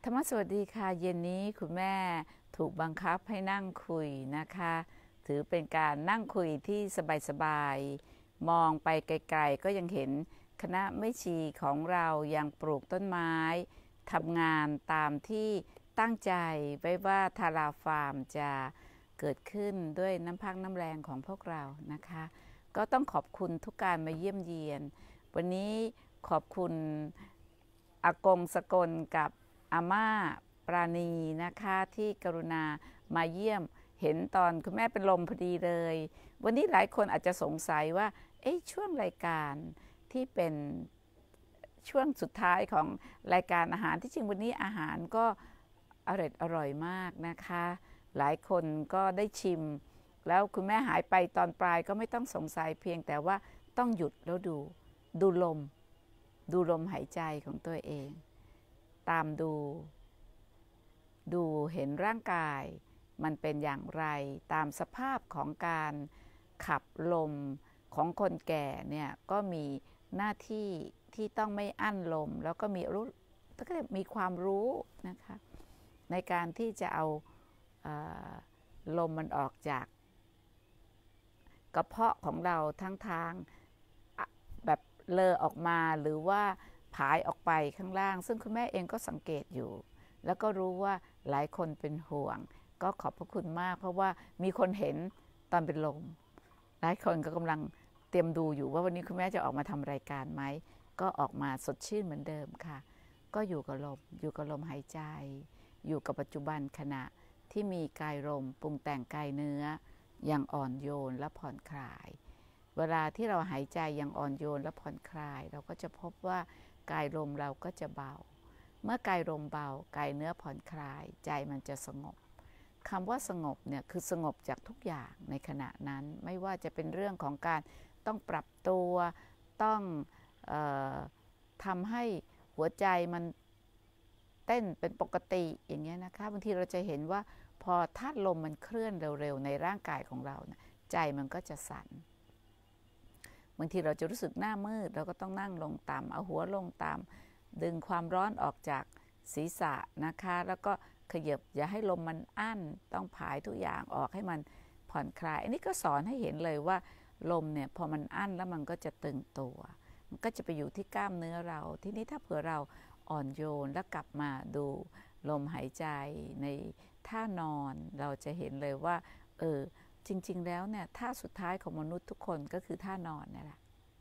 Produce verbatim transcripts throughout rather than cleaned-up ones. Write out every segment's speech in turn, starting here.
ธรรมสวัสดีค่ะเย็นนี้คุณแม่ถูกบังคับให้นั่งคุยนะคะถือเป็นการนั่งคุยที่สบายๆมองไปไกลๆก็ยังเห็นคณะแม่ชีของเรายังปลูกต้นไม้ทำงานตามที่ตั้งใจไว้ว่าทาราฟาร์มจะเกิดขึ้นด้วยน้ำพักน้ำแรงของพวกเรานะคะก็ต้องขอบคุณทุกการมาเยี่ยมเยียนวันนี้ขอบคุณอากงสกลกับอาม่าปราณีนะคะที่กรุณามาเยี่ยมเห็นตอนคุณแม่เป็นลมพอดีเลยวันนี้หลายคนอาจจะสงสัยว่าเอ๊ะช่วงรายการที่เป็นช่วงสุดท้ายของรายการอาหารที่จริงวันนี้อาหารก็อร่อยอร่อยมากนะคะหลายคนก็ได้ชิมแล้วคุณแม่หายไปตอนปลายก็ไม่ต้องสงสัยเพียงแต่ว่าต้องหยุดแล้วดูดูลมดูลมหายใจของตัวเองตามดูดูเห็นร่างกายมันเป็นอย่างไรตามสภาพของการขับลมของคนแก่เนี่ยก็มีหน้าที่ที่ต้องไม่อั้นลมแล้วก็มีรู้ก็มีความรู้นะคะในการที่จะเอาเอ่อลมมันออกจากกระเพาะของเราทั้งทางแบบเลอออกมาหรือว่าผายออกไปข้างล่างซึ่งคุณแม่เองก็สังเกตอยู่แล้วก็รู้ว่าหลายคนเป็นห่วงก็ขอบพระคุณมากเพราะว่ามีคนเห็นตอนเป็นลมหลายคนก็กำลังเตรียมดูอยู่ว่าวันนี้คุณแม่จะออกมาทำรายการไหมก็ออกมาสดชื่นเหมือนเดิมค่ะก็อยู่กับลมอยู่กับลมหายใจอยู่กับปัจจุบันขณะที่มีกายลมปรุงแต่งกายเนื้ออย่างอ่อนโยนและผ่อนคลายเวลาที่เราหายใจอย่างอ่อนโยนและผ่อนคลายเราก็จะพบว่ากายลมเราก็จะเบาเมื่อกายลมเบากายเนื้อผ่อนคลายใจมันจะสงบคำว่าสงบเนี่ยคือสงบจากทุกอย่างในขณะนั้นไม่ว่าจะเป็นเรื่องของการต้องปรับตัวต้องเอ่อทำให้หัวใจมันเต้นเป็นปกติอย่างเงี้ยนะคะบางทีเราจะเห็นว่าพอธาตุลมมันเคลื่อนเร็วๆในร่างกายของเรานะใจมันก็จะสั่นบางทีเราจะรู้สึกหน้ามืดเราก็ต้องนั่งลงต่ำเอาหัวลงต่ำดึงความร้อนออกจากศีรษะนะคะแล้วก็ขยับอย่าให้ลมมันอั้นต้องผายทุกอย่างออกให้มันผ่อนคลายอันนี้ก็สอนให้เห็นเลยว่าลมเนี่ยพอมันอั้นแล้วมันก็จะตึงตัวมันก็จะไปอยู่ที่กล้ามเนื้อเราทีนี้ถ้าเผื่อเราอ่อนโยนแล้วกลับมาดูลมหายใจในท่านอนเราจะเห็นเลยว่าเออจริงๆแล้วเนี่ยท่าสุดท้ายของมนุษย์ทุกคนก็คือท่านอนนี่แหละ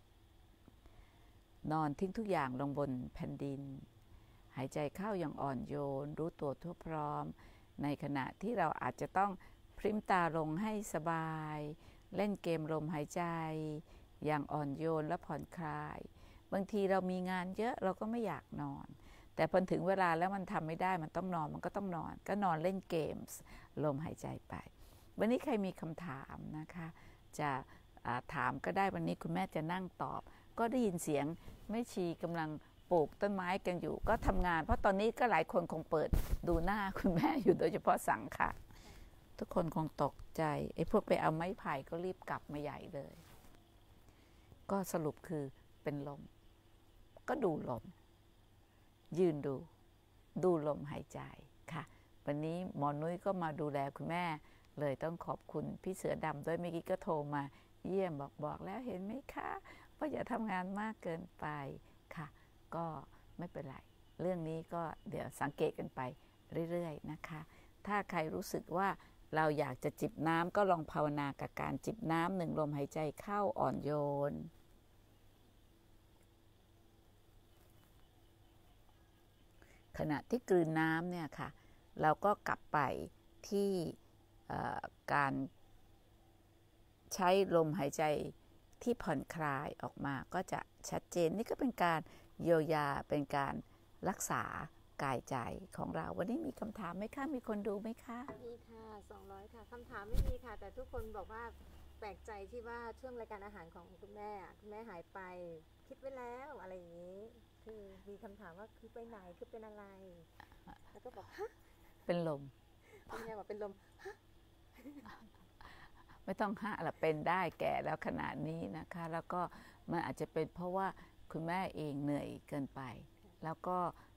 นอนทิ้งทุกอย่างลงบนแผ่นดินหายใจเข้าอย่างอ่อนโยนรู้ตัวทั่วพร้อมในขณะที่เราอาจจะต้องพริ้มตาลงให้สบายเล่นเกมลมหายใจอย่างอ่อนโยนและผ่อนคลายบางทีเรามีงานเยอะเราก็ไม่อยากนอนแต่พอถึงเวลาแล้วมันทำไม่ได้มันต้องนอนมันก็ต้องนอนก็นอนเล่นเกมลมหายใจไปวันนี้ใครมีคำถามนะคะจะถามก็ได้วันนี้คุณแม่จะนั่งตอบก็ได้ยินเสียงแม่ชีกำลังปลูกต้นไม้กันอยู่ก็ทำงานเพราะตอนนี้ก็หลายคนคงเปิดดูหน้าคุณแม่อยู่โดยเฉพาะสังค่ะทุกคนคงตกใจไอ้พวกไปเอาไม้ไผ่ก็รีบกลับมาใหญ่เลยก็สรุปคือเป็นลมก็ดูลมยืนดูดูลมหายใจค่ะวันนี้หมอนุ้ยก็มาดูแลคุณแม่เลยต้องขอบคุณพี่เสือดำด้วยเมื่อกี้ก็โทรมาเยี่ยมบอกบอกแล้วเห็นไหมคะว่าอย่าทำงานมากเกินไปค่ะก็ไม่เป็นไรเรื่องนี้ก็เดี๋ยวสังเกตกันไปเรื่อยๆนะคะถ้าใครรู้สึกว่าเราอยากจะจิบน้ำก็ลองภาวนากับการจิบน้ำหนึ่งลมหายใจเข้าอ่อนโยนขณะที่กลืนน้ำเนี่ยค่ะเราก็กลับไปที่การใช้ลมหายใจที่ผ่อนคลายออกมาก็จะชัดเจนนี่ก็เป็นการเยียวยาเป็นการรักษากายใจของเราวันนี้มีคำถามไหมคะมีคนดูไหมคะมีค่ะสองร้อยค่ะคำถามไม่มีค่ะแต่ทุกคนบอกว่าแปลกใจที่ว่าช่วงรายการอาหารของคุณแม่คุณแม่หายไปคิดไว้แล้วอะไรอย่างนี้คือมีคำถามว่าคือไปไหนคือเป็นอะไรแล้วก็บอกฮะเป็นลมคุณแม่บอกเป็นลมฮะไม่ต้องฮะหรอกเป็นได้แก่แล้วขนาดนี้นะคะแล้วก็มันอาจจะเป็นเพราะว่าคุณแม่เองเหนื่อยเกินไปแล้วก็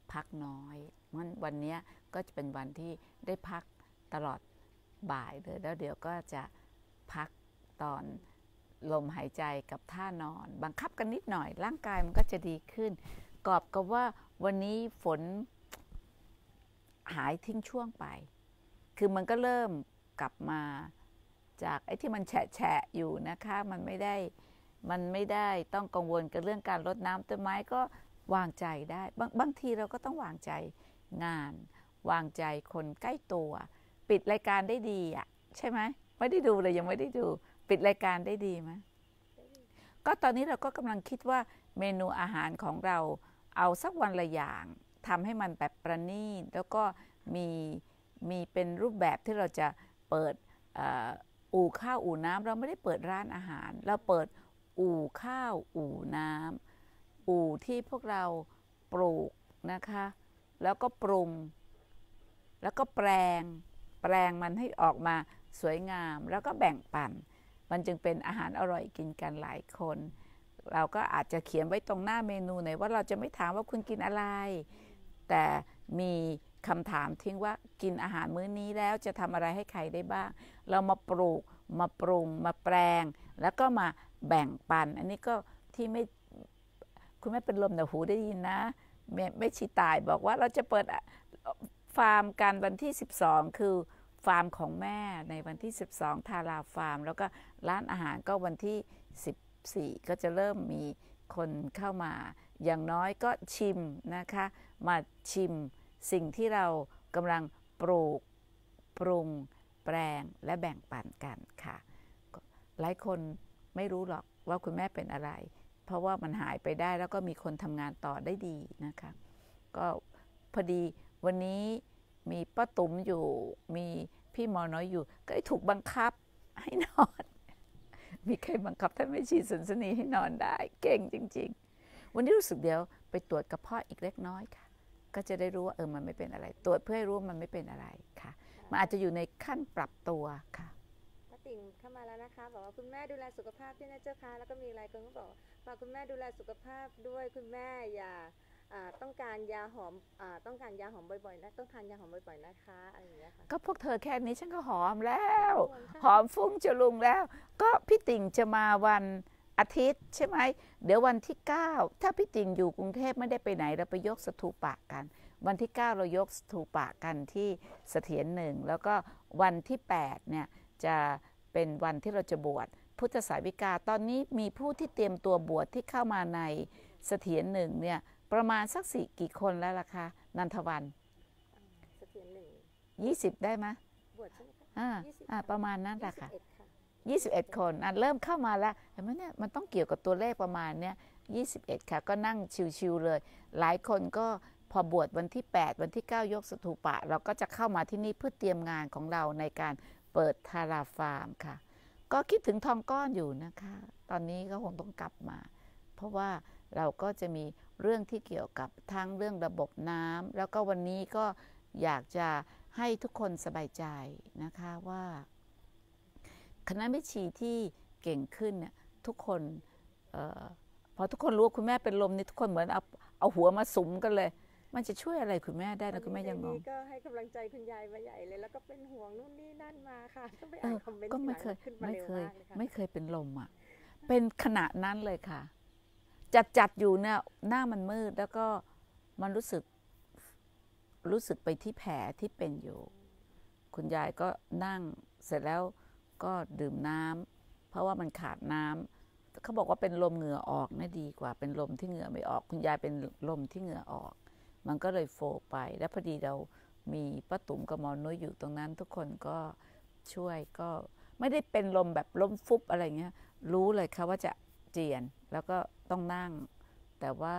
พักน้อยงั้นวันนี้ก็จะเป็นวันที่ได้พักตลอดบ่ายเลยแล้วเดี๋ยวก็จะพักตอนลมหายใจกับท่านอนบังคับกันนิดหน่อยร่างกายมันก็จะดีขึ้นกอบกับว่าวันนี้ฝนหายทิ้งช่วงไปคือมันก็เริ่มกลับมาจากไอ้ที่มันแฉะแฉะอยู่นะคะมันไม่ได้มันไม่ได้ต้องกังวลกับเรื่องการรดน้ำต้นไม้ก็วางใจได้บางบางทีเราก็ต้องวางใจงานวางใจคนใกล้ตัวปิดรายการได้ดีอ่ะใช่ไหมไม่ได้ดูเลยยังไม่ได้ดูปิดรายการได้ดีไหมก็ตอนนี้เราก็กำลังคิดว่าเมนูอาหารของเราเอาสักวันละอย่างทำให้มันแบบประณีตแล้วก็มีมีเป็นรูปแบบที่เราจะเปิดอู่ข้าวอู่น้ำเราไม่ได้เปิดร้านอาหารเราเปิดอู่ข้าวอู่น้ำอู่ที่พวกเราปลูกนะคะแล้วก็ปรุงแล้วก็แปลงแปลงมันให้ออกมาสวยงามแล้วก็แบ่งปันมันจึงเป็นอาหารอร่อยกินกันหลายคนเราก็อาจจะเขียนไว้ตรงหน้าเมนูหน่อยว่าเราจะไม่ถามว่าคุณกินอะไรแต่มีคำถามทิ้งว่ากินอาหารมื้อนี้แล้วจะทำอะไรให้ใครได้บ้างเรามาปลูกมาปรุงมาแปลงแล้วก็มาแบ่งปันอันนี้ก็ที่ไม่คุณแม่เป็นลมแต่หูได้ยินนะไม่ไม่ชีตายบอกว่าเราจะเปิดฟาร์มกันวันที่สิบสองคือฟาร์มของแม่ในวันที่สิบสองทาราฟาร์มแล้วก็ร้านอาหารก็วันที่สิบสี่ก็จะเริ่มมีคนเข้ามาอย่างน้อยก็ชิมนะคะมาชิมสิ่งที่เรากำลังปลูกปรุงแปลงและแบ่งปันกันค่ะหลายคนไม่รู้หรอกว่าคุณแม่เป็นอะไรเพราะว่ามันหายไปได้แล้วก็มีคนทำงานต่อได้ดีนะคะก็พอดีวันนี้มีป้าตุ๋มอยู่มีพี่หมอน้อยอยู่ก็ถูกบังคับให้นอนมีใครบังคับท่านไม่ชีสันสนีให้นอนได้เก่งจริงๆวันนี้รู้สึกเดี๋ยวไปตรวจกระเพาะอีกเล็กน้อยค่ะก็จะได้รู้ว่าเออมันไม่เป็นอะไรตรวจเพื่อให้รู้ว่ามันไม่เป็นอะไรค่ะมันอาจจะอยู่ในขั้นปรับตัวค่ะป้าติ๋งเข้ามาแล้วนะคะบอกว่าคุณแม่ดูแลสุขภาพด้วยนะเจ้าค่ะแล้วก็มีหลายคนก็บอกฝากคุณแม่ดูแลสุขภาพด้วยคุณแม่อย่าต้องการยาหอมต้องการยาหอมบ่อยๆนะต้องทานยาหอมบ่อยๆนะคะอะไรอย่างเงี้ยค่ะก็พวกเธอแค่นี้ฉันก็หอมแล้วหอมฟุ้งจะลุงแล้วก็พี่ติ๋งจะมาวันอาทิตย์ใช่ไหมเดี๋ยววันที่เก้าถ้าพี่ติ๋งอยู่กรุงเทพไม่ได้ไปไหนเราไปยกสถูปะกันวันที่เก้าเรายกสถูปะกันที่เสถียรหนึ่งแล้วก็วันที่แปดเนี่ยจะเป็นวันที่เราจะบวชพุทธสาวิกาตอนนี้มีผู้ที่เตรียมตัวบวชที่เข้ามาในเสถียรหนึ่งเนี่ยประมาณสักสี่กี่คนแล้วล่ะคะนันทวันเสถียรหนึ่งยี่สิบได้ไหมบวชใช่ไหมคะอ่าอ่าประมาณนั้นแหละค่ะยี่สิบเอ็ดคนอ่ะเริ่มเข้ามาแล้วเห็นไหมเนี่ยมันต้องเกี่ยวกับตัวเลขประมาณเนี้ยยี่สิบเอ็ดค่ะก็นั่งชิวๆเลยหลายคนก็พอบวชวันที่แปดวันที่เก้ายกสถูปะเราก็จะเข้ามาที่นี่เพื่อเตรียมงานของเราในการเปิดทาราฟาร์มค่ะก็คิดถึงทองก้อนอยู่นะคะตอนนี้ก็คงต้องกลับมาเพราะว่าเราก็จะมีเรื่องที่เกี่ยวกับทั้งเรื่องระบบน้ำแล้วก็วันนี้ก็อยากจะให้ทุกคนสบายใจนะคะว่าคณะแม่ชีที่เก่งขึ้นเนี่ยทุกคนเอ่อพอทุกคนรู้ว่าคุณแม่เป็นลมนี่ทุกคนเหมือนเอาเอาหัวมาสุมกันเลยมันจะช่วยอะไรคุณแม่ได้นะคุณแม่ยังงงก็ให้กำลังใจคุณยายมาใหญ่เลยแล้วก็เป็นห่วงนู่นนี่นั่นมาค่ะก็ไปอ่านคอมเมนต์ก็ไม่เคยขึ้นมาเร็วมากเลยค่ะไม่เคยเป็นลมอ่ะเป็นขณะนั้นเลยค่ะจัดจัดอยู่เนี่ยหน้ามันมืดแล้วก็มันรู้สึกรู้สึกไปที่แผลที่เป็นอยู่คุณยายก็นั่งเสร็จแล้วก็ดื่มน้ำเพราะว่ามันขาดน้ำเขาบอกว่าเป็นลมเหงื่อออกน่าดีกว่าเป็นลมที่เหงื่อไม่ออกคุณยายเป็นลมที่เหงื่อออกมันก็เลยโฟไปแล้วพอดีเรามีป้าตุ๋มกับหมอนุ้ยอยู่ตรงนั้นทุกคนก็ช่วยก็ไม่ได้เป็นลมแบบล้มฟุบอะไรเงี้ยรู้เลยค่ะว่าจะเจียนแล้วก็ต้องนั่งแต่ว่า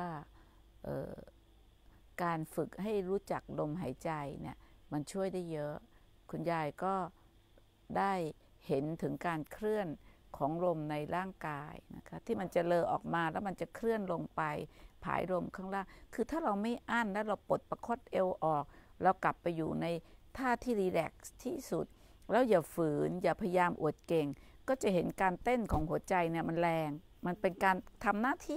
การฝึกให้รู้จักลมหายใจเนี่ยมันช่วยได้เยอะคุณยายก็ได้เห็นถึงการเคลื่อนของลมในร่างกายนะคะที่มันจะเลอออกมาแล้วมันจะเคลื่อนลงไปผายลมข้างล่างคือถ้าเราไม่อั้นแล้วเราปลดประคตเอวออกเรากลับไปอยู่ในท่าที่รีแลกซ์ที่สุดแล้วอย่าฝืนอย่าพยายามอวดเก่งก็จะเห็นการเต้นของหัวใจเนี่ยมันแรงมันเป็นการทำหน้าที่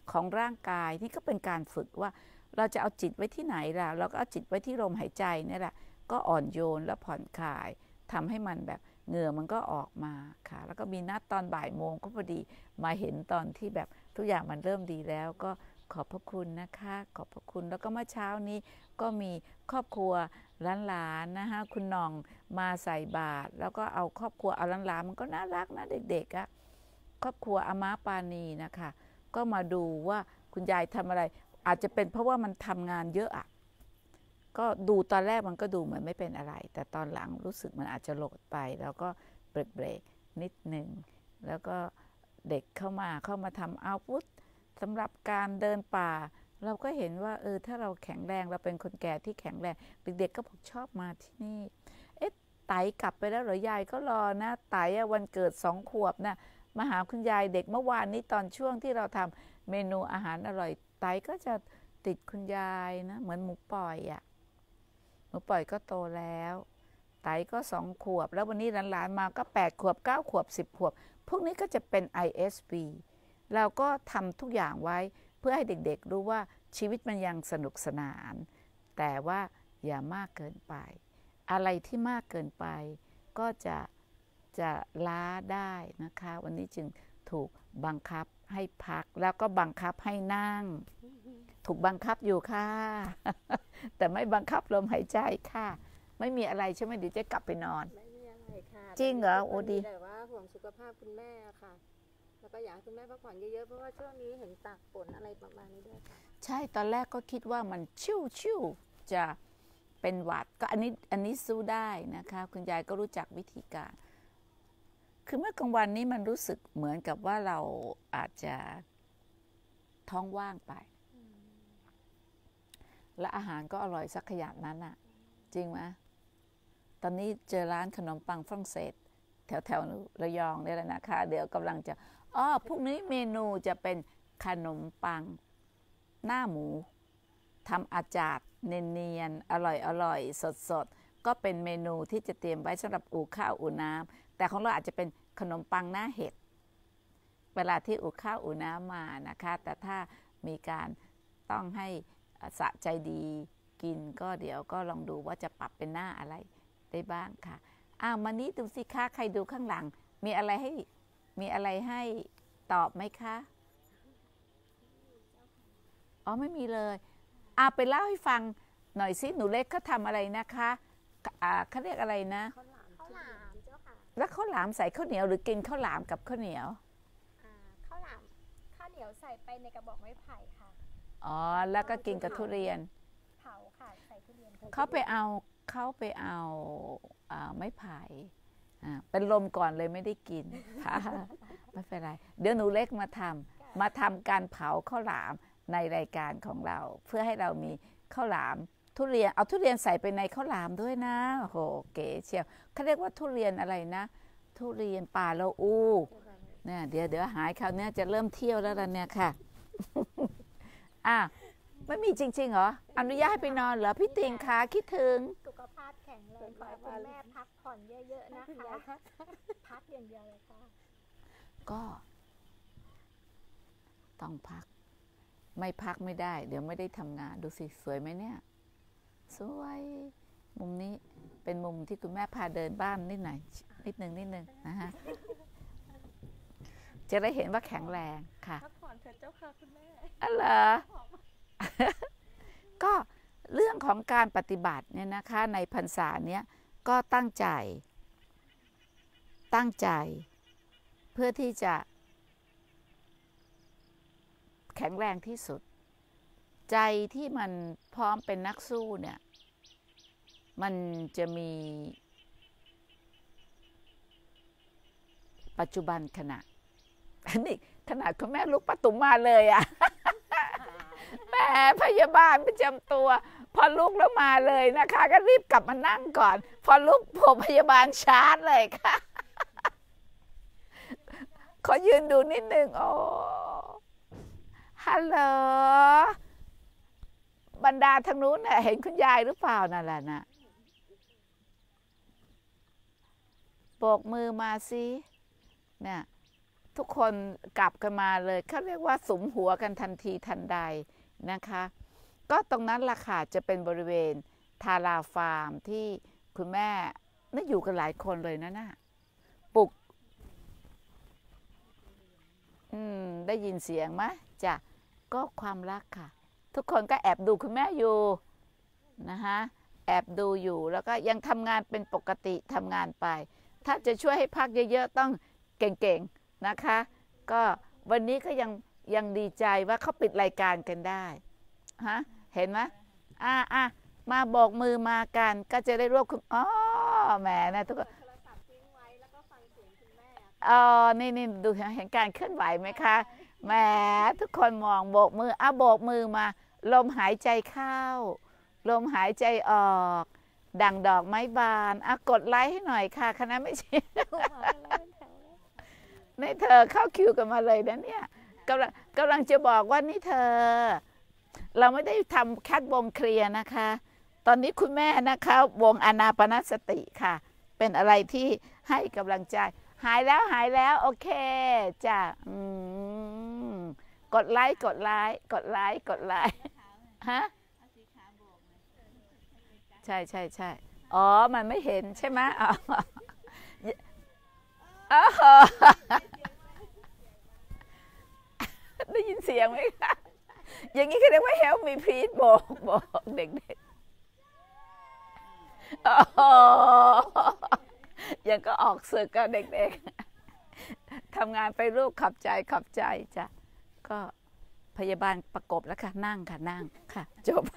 ของร่างกายนี่ก็เป็นการฝึกว่าเราจะเอาจิตไว้ที่ไหนล่ะเราก็เอาจิตไว้ที่ลมหายใจนี่แหละก็อ่อนโยนและผ่อนคลายทำให้มันแบบเหงื่อมันก็ออกมาค่ะแล้วก็มีนัดตอนบ่ายโมงก็พอดีมาเห็นตอนที่แบบทุกอย่างมันเริ่มดีแล้วก็ขอบพระคุณนะคะขอบพระคุณแล้วก็เมื่อเช้านี้ก็มีครอบครัวหลานๆนะคะคุณน้องมาใส่บาตรแล้วก็เอาครอบครัวเอาหลานๆมันก็น่ารักนะเด็กๆอะครอบครัวอาม้าปานีนะคะก็มาดูว่าคุณยายทำอะไรอาจจะเป็นเพราะว่ามันทำงานเยอะอะก็ดูตอนแรกมันก็ดูเหมือนไม่เป็นอะไรแต่ตอนหลังรู้สึกมันอาจจะโหลดไปแล้วก็เบรกๆนิดหนึ่งแล้วก็เด็กเข้ามาเข้ามาทำอาวุธสำหรับการเดินป่าเราก็เห็นว่าเออถ้าเราแข็งแรงเราเป็นคนแก่ที่แข็งแรงเด็กๆก็บอกชอบมาที่นี่เอ๊ะไต่กลับไปแล้วเหรอยายก็รอนะไต่วันเกิดสองขวบนะมาหาคุณยายเด็กเมื่อวานนี้ตอนช่วงที่เราทำเมนูอาหารอร่อยไต่ก็จะติดคุณยายนะเหมือนหมูปล่อยอะหมูปล่อยก็โตแล้วไต่ก็สองขวบแล้ววันนี้หลานๆมาก็แปดขวบเก้าขวบสิบขวบพวกนี้ก็จะเป็น ไอ เอส บี เราก็ทำทุกอย่างไว้เพื่อให้เด็กๆรู้ว่าชีวิตมันยังสนุกสนานแต่ว่าอย่ามากเกินไปอะไรที่มากเกินไปก็จะจะล้าได้นะคะวันนี้จึงถูกบังคับให้พักแล้วก็บังคับให้นั่งถูกบังคับอยู่ค่ะ แต่ไม่บังคับลมหายใจค่ะไม่มีอะไรใช่ไหมเดี๋ยวจะกลับไปนอนไม่มีอะไรค่ะจริงเหรอโอ้ดีแต่ว่าห่วงสุขภาพคุณแม่ค่ะแล้วก็อยากให้คุณแม่พักผ่อนเยอะๆเพราะว่าช่วงนี้เห็นตากฝนอะไรประมาณนี้ด้วยค่ะใช่ตอนแรกก็คิดว่ามันชิวชิวจะเป็นหวัดก็อันนี้อันนี้สู้ได้นะคะคุณยายก็รู้จักวิธีการคือเมื่อกลางวันนี้มันรู้สึกเหมือนกับว่าเราอาจจะท้องว่างไปและอาหารก็อร่อยสักขนาดนั้นอ่ะจริงไหมตอนนี้เจอร้านขนมปังฝรั่งเศสแถวแถวระยองนี่แหละนะคะเดี๋ยวกำลังจะอ๋อพรุ่งนี้เมนูจะเป็นขนมปังหน้าหมูทำอาจาดเนียนๆอร่อยอร่อยสดสดก็เป็นเมนูที่จะเตรียมไว้สำหรับอู่ข้าวอู่น้ำแต่ของเราอาจจะเป็นขนมปังหน้าเห็ดเวลาที่อู่ข้าวอู่น้ำมานะคะแต่ถ้ามีการต้องให้สะใจดีกินก็เดี๋ยวก็ลองดูว่าจะปรับเป็นหน้าอะไรได้บ้างค่ะอ้าวมานี้ดูสิคะใครดูข้างหลังมีอะไรให้มีอะไรให้ตอบไหมคะอ๋อไม่มีเลยอ่าไปเล่าให้ฟังหน่อยสิหนูเล็กเขาทำอะไรนะคะอ่าเขาเรียกอะไรนะข้าวหลามข้าวหลามเจ้าค่ะแล้วข้าวหลามใส่ข้าวเหนียวหรือกินข้าวหลามกับข้าวเหนียวอ่าข้าวหลามข้าวเหนียวใส่ไปในกระบอกไม้ไผ่ค่ะอ๋อแล้วก็กินกับทุเรียนเผาค่ะใส่ทุเรียนเขาไปเอาเขาไปเอาไม้ไผ่เป็นลมก่อนเลยไม่ได้กินค่ะไม่เป็นไรเดี๋ยวหนูเล็กมาทำมาทำการเผาข้าวหลามในรายการของเราเพื่อให้เรามีข้าวหลามทุเรียนเอาทุเรียนใส่ไปในข้าวหลามด้วยนะโอ้โหเก๋เชียวเขาเรียกว่าทุเรียนอะไรนะทุเรียนป่าละอูเนี่ยเดี๋ยวเดี๋ยวหายคราวนี้จะเริ่มเที่ยวแล้วเนี่ยค่ะอ่ะไม่มีจริงๆเหรออนุญาตให้ไปนอนเหรอพี่ติงคะคิดถึงสุขภาพแข็งแรงขอให้คุณแม่พักผ่อนเยอะๆนะคะพักอย่างเดียวเลยค่ะก็ต้องพักไม่พักไม่ได้เดี๋ยวไม่ได้ทำงานดูสิสวยไหมเนี่ยสวยมุมนี้เป็นมุมที่คุณแม่พาเดินบ้านนิดหน่อยนิดนึงนิดนึงนะฮะจะได้เห็นว่าแข็งแรงค่ะพักผ่อนเถอะเจ้าค่ะคุณแม่อะไรก็เรื่องของการปฏิบัติเนี่ยนะคะในพรรษาเนี้ยก็ตั้งใจตั้งใจเพื่อที่จะแข็งแรงที่สุดใจที่มันพร้อมเป็นนักสู้เนี่ยมันจะมีปัจจุบันขณะนี่ขนาดคุณแม่ลุกประตูมาเลยอะแม่พยาบาลประจำตัวพอลุกแล้วมาเลยนะคะก็รีบกลับมานั่งก่อนพอลุกผมพยาบาลชาร์จเลยค่ะขอยืนดูนิดนึงโอ้ฮัลโหลบรรดาทางนู้นเห็นคุณยายหรือเปล่านั่นแหละนะโบกมือมาสิเนี่ยทุกคนกลับกันมาเลยเขาเรียกว่าสุมหัวกันทันทีทันใดนะคะก็ตรงนั้นล่ะค่ะจะเป็นบริเวณทาราฟาร์มที่คุณแม่น่าอยู่กันหลายคนเลยนะน่ะปลุกอืมได้ยินเสียงไหมจ้ะก็ความรักค่ะทุกคนก็แอบดูคุณแม่อยู่นะคะแอบดูอยู่แล้วก็ยังทำงานเป็นปกติทำงานไปถ้าจะช่วยให้พักเยอะๆต้องเก่งๆนะคะก็วันนี้ก็ยังยังดีใจว่าเขาปิดรายการกันได้ฮะเห็นไหมอ่าอ่ะมาโบกมือมากันก็จะได้รวบคุณอ๋อแหมนะทุกคนอ๋อนี่นี่ดูเห็นการเคลื่อนไหวไหมคะแหมทุกคนมองโบกมืออ่ะโบกมือมาลมหายใจเข้าลมหายใจออกดังดอกไม้บานอ่ะกดไลค์ให้หน่อยค่ะคณะไม่ใช่นี่เธอเข้าคิวกันมาเลยนะเนี่ยกำลังกำลังจะบอกว่านี่เธอเราไม่ได้ทำแคทวงเคลียร์นะคะตอนนี้คุณแม่นะคะวงอานาปานสติค่ะเป็นอะไรที่ให้กำลังใจหายแล้วหายแล้วโอเคจ้ะกดไลค์กดไลค์กดไลค์กดไลค์ฮะใช่ใช่ใช่อ๋อมันไม่เห็นใช่ไหมอ๋อได้ยินเสียงไหมคะอย่างนี้เขาเรียกว่า help me please บอกบอกเด็กๆอ๋อยังก็ออกศึกกับเด็กๆทำงานไปลูกขับใจขับใจจ้ะก็พยาบาลประกบแล้วค่ะนั่งค่ะนั่งค่ะจบ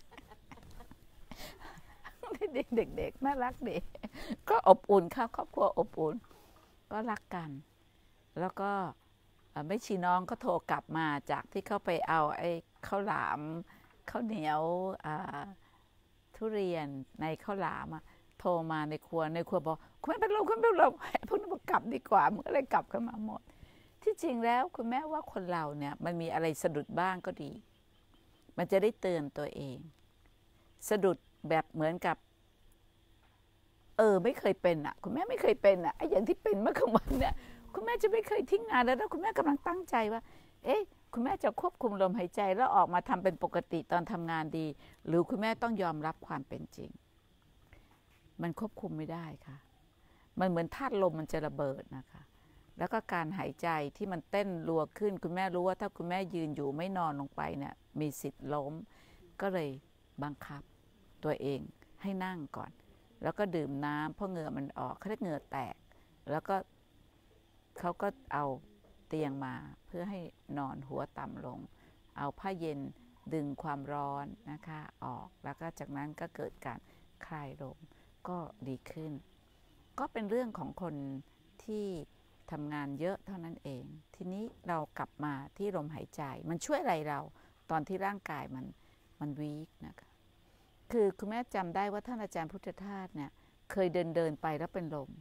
เด็กๆน่ารักดีก็อบอุ่นค่ะครอบครัวอบอุ่นก็รักกันแล้วก็ไม่ชีน้องก็โทรกลับมาจากที่เขาไปเอาไอ้ข้าวหลามข้าวเหนียวทุเรียนในข้าวหลามโทรมาในครัวในครัวบอกคุณแม่เป็นลมคุณแม่เป็นลมพวกนั้นบอกกลับดีกว่ามันก็เลยกลับกันมาหมดที่จริงแล้วคุณแม่ว่าคนเราเนี่ยมันมีอะไรสะดุดบ้างก็ดีมันจะได้เตือนตัวเองสะดุดแบบเหมือนกับเออไม่เคยเป็นอ่ะคุณแม่ไม่เคยเป็นอ่ะไอ้อย่างที่เป็นเมื่อกลางวันเนี่ยคุณแม่จะไม่เคยทิ้งงานแล้วนะคุณแม่กำลังตั้งใจว่าเอ๊ะคุณแม่จะควบคุมลมหายใจแล้วออกมาทำเป็นปกติตอนทำงานดีหรือคุณแม่ต้องยอมรับความเป็นจริงมันควบคุมไม่ได้ค่ะมันเหมือนธาตุลมมันจะระเบิดนะคะแล้วก็การหายใจที่มันเต้นรัวขึ้นคุณแม่รู้ว่าถ้าคุณแม่ยืนอยู่ไม่นอนลงไปเนี่ยมีสิทธิ์ล้มก็เลยบังคับตัวเองให้นั่งก่อนแล้วก็ดื่มน้ำเพราะเหงื่อมันออกเขาเรียกเหงื่อแตกแล้วก็เขาก็เอาเตียงมาเพื่อให้นอนหัวต่ำลงเอาผ้าเย็นดึงความร้อนนะคะออกแล้วก็จากนั้นก็เกิดการคลายลมก็ดีขึ้นก็เป็นเรื่องของคนที่ทำงานเยอะเท่านั้นเองทีนี้เรากลับมาที่ลมหายใจมันช่วยอะไรเราตอนที่ร่างกายมันมันวีคนะคะคือคุณแม่จำได้ว่าท่านอาจารย์พุทธทาสเนี่ยเคยเดินเดินไปแล้วเป็นลม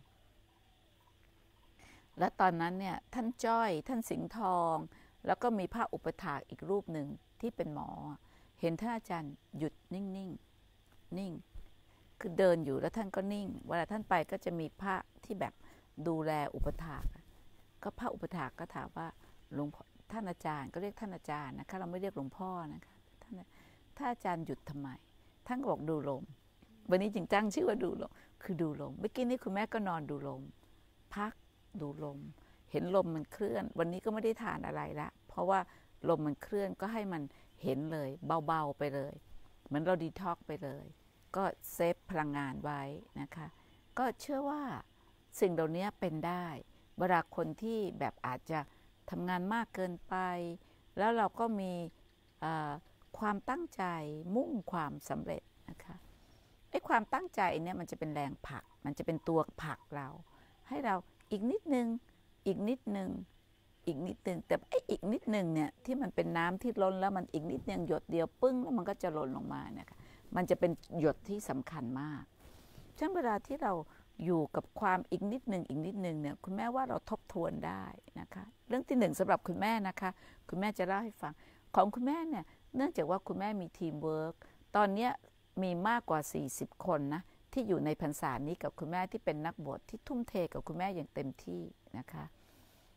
และตอนนั้นเนี่ยท่านจ้อยท่านสิงห์ทองแล้วก็มีพระอุปถากอีกรูปหนึ่งที่เป็นหมอเห็นท่านอาจารย์หยุดนิ่งๆ น, นิ่งคือเดินอยู่แล้วท่านก็นิ่งเวลาท่านไปก็จะมีพระที่แบบดูแลอุปถากก็พระอุปถากก็ถามว่าหลวงพ่อท่านอาจารย์ก็เรียกท่านอาจารย์นะคะเราไม่เรียกหลวงพ่อนะคะท่านท่านอาจารย์หยุดทำไมท่านก็บอกดูลมวันนี้จึงตั้งชื่อว่าดูลมคือดูลมเมื่อกี้นี้คุณแม่ก็นอนดูลมพักดูลมเห็นลมมันเคลื่อนวันนี้ก็ไม่ได้ทานอะไรละเพราะว่าลมมันเคลื่อนก็ให้มันเห็นเลยเบาๆไปเลยเหมือนเราดีท็อกไปเลยก็เซฟพลังงานไว้นะคะก็เชื่อว่าสิ่งเหล่านี้เป็นได้เวลาคนที่แบบอาจจะทำงานมากเกินไปแล้วเราก็มีความตั้งใจมุ่งความสำเร็จนะคะไอ้ความตั้งใจเนี่ยมันจะเป็นแรงผลักมันจะเป็นตัวผลักเราให้เราอีกนิดนึงอีกนิดนึงอีกนิดนึงแต่ไอ้อีกนิดนึงเนี่ยที่มันเป็นน้ำที่ล้นแล้วมันอีกนิดนึงหยดเดียวปึ้งแล้วมันก็จะหล่นลงมาเนี่ยมันจะเป็นหยดที่สำคัญมากฉะนั้นเวลาที่เราอยู่กับความอีกนิดนึงอีกนิดนึงเนี่ยคุณแม่ว่าเราทบทวนได้นะคะเรื่องที่หนึ่งสำหรับคุณแม่นะคะคุณแม่จะเล่าให้ฟังของคุณแม่เนี่ยเนื่องจากว่าคุณแม่มีทีมเวิร์กตอนนี้มีมากกว่าสี่สิบคนนะที่อยู่ในพรรษานี้กับคุณแม่ที่เป็นนักบวชที่ทุ่มเทกับคุณแม่อย่างเต็มที่นะคะ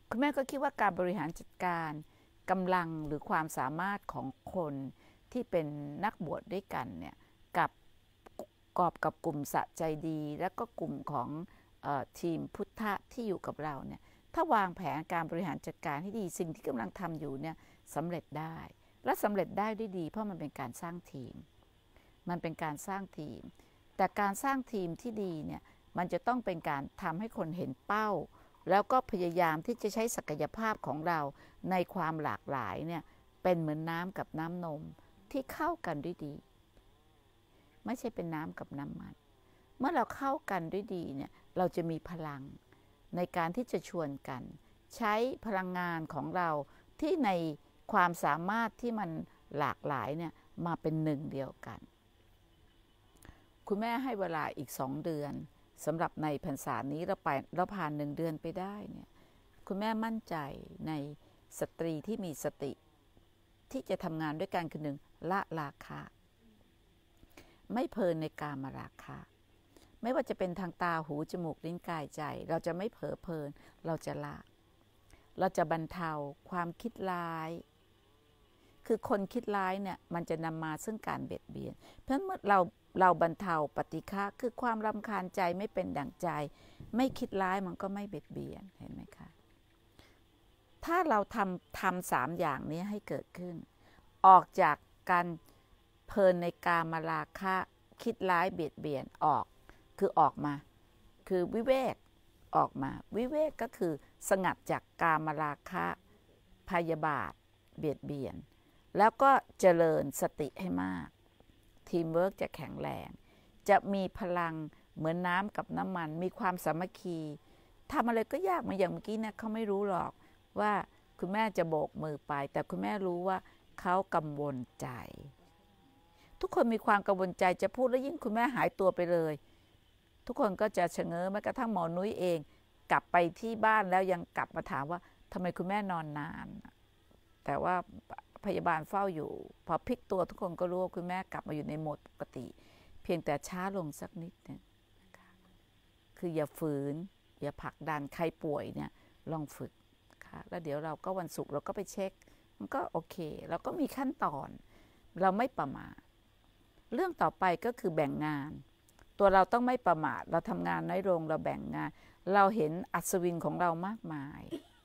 คุณแม่ก็คิดว่าการบริหารจัดการกำลังหรือความสามารถของคนที่เป็นนักบวชด้วยกันเนี่ยกับกอบกับกลุ่มสะใจดีแล้วก็กลุ่มของเอ่อทีมพุทธะที่อยู่กับเราเนี่ยถ้าวางแผนการบริหารจัดการให้ดีสิ่งที่กำลังทำอยู่เนี่ยสำเร็จได้และสำเร็จได้ด้วยดีเพราะมันเป็นการสร้างทีมมันเป็นการสร้างทีมแต่การสร้างทีมที่ดีเนี่ยมันจะต้องเป็นการทำให้คนเห็นเป้าแล้วก็พยายามที่จะใช้ศักยภาพของเราในความหลากหลายเนี่ยเป็นเหมือนน้ำกับน้ำนมที่เข้ากันด้วยดีไม่ใช่เป็นน้ำกับน้ำมันเมื่อเราเข้ากันด้วยดีเนี่ยเราจะมีพลังในการที่จะชวนกันใช้พลังงานของเราที่ในความสามารถที่มันหลากหลายเนี่ยมาเป็นหนึ่งเดียวกันคุณแม่ให้เวลาอีกสองเดือนสำหรับในพรรษานี้เราไปเราผ่านหนึ่งเดือนไปได้เนี่ยคุณแม่มั่นใจในสตรีที่มีสติที่จะทำงานด้วยกันคือหนึ่งละราคะไม่เพลินในกามราคะไม่ว่าจะเป็นทางตาหูจมูกลิ้นกายใจเราจะไม่เผลอเพลินเราจะละเราจะบรรเทาความคิดร้ายคือคนคิดร้ายเนี่ยมันจะนำมาซึ่งการเบียดเบียนเพราะฉะนั้นเมื่อเราเราบรรเทาปฏิฆะคือความรำคาญใจไม่เป็นดั่งใจไม่คิดร้ายมันก็ไม่เบียดเบียนเห็นไหมคะถ้าเราทำทำสามอย่างนี้ให้เกิดขึ้นออกจากการเพลินในกามราคะคิดร้ายเบียดเบียนออกคือออกมาคือวิเวกออกมาวิเวกก็คือสงัดจากกามราคะพยาบาทเบียดเบียนแล้วก็เจริญสติให้มากทีมเวิร์กจะแข็งแรงจะมีพลังเหมือนน้ำกับน้ำมันมีความสามัคคีทำอะไรก็ยากมาอย่างเมื่อกี้นะเขาไม่รู้หรอกว่าคุณแม่จะโบกมือไปแต่คุณแม่รู้ว่าเขากังวลใจทุกคนมีความกังวลใจจะพูดแล้วยิ่งคุณแม่หายตัวไปเลยทุกคนก็จะชะเง้อแม้กระทั่งหมอนุ้ยเองกลับไปที่บ้านแล้วยังกลับมาถามว่าทำไมคุณแม่นอนนานแต่ว่าพยาบาลเฝ้าอยู่พอพลิกตัวทุกคนก็รู้ว่าคุณแม่กลับมาอยู่ในโหมดปกติเพียงแต่ช้าลงสักนิดนึงนะคะคืออย่าฝืนอย่าผลักดันใครป่วยเนี่ยลองฝึกค่ะแล้วเดี๋ยวเราก็วันศุกร์เราก็ไปเช็คมันก็โอเคเราก็มีขั้นตอนเราไม่ประมาทเรื่องต่อไปก็คือแบ่งงานตัวเราต้องไม่ประมาทเราทำงานน้อยลงเราแบ่งงานเราเห็นอัศวินของเรามากมาย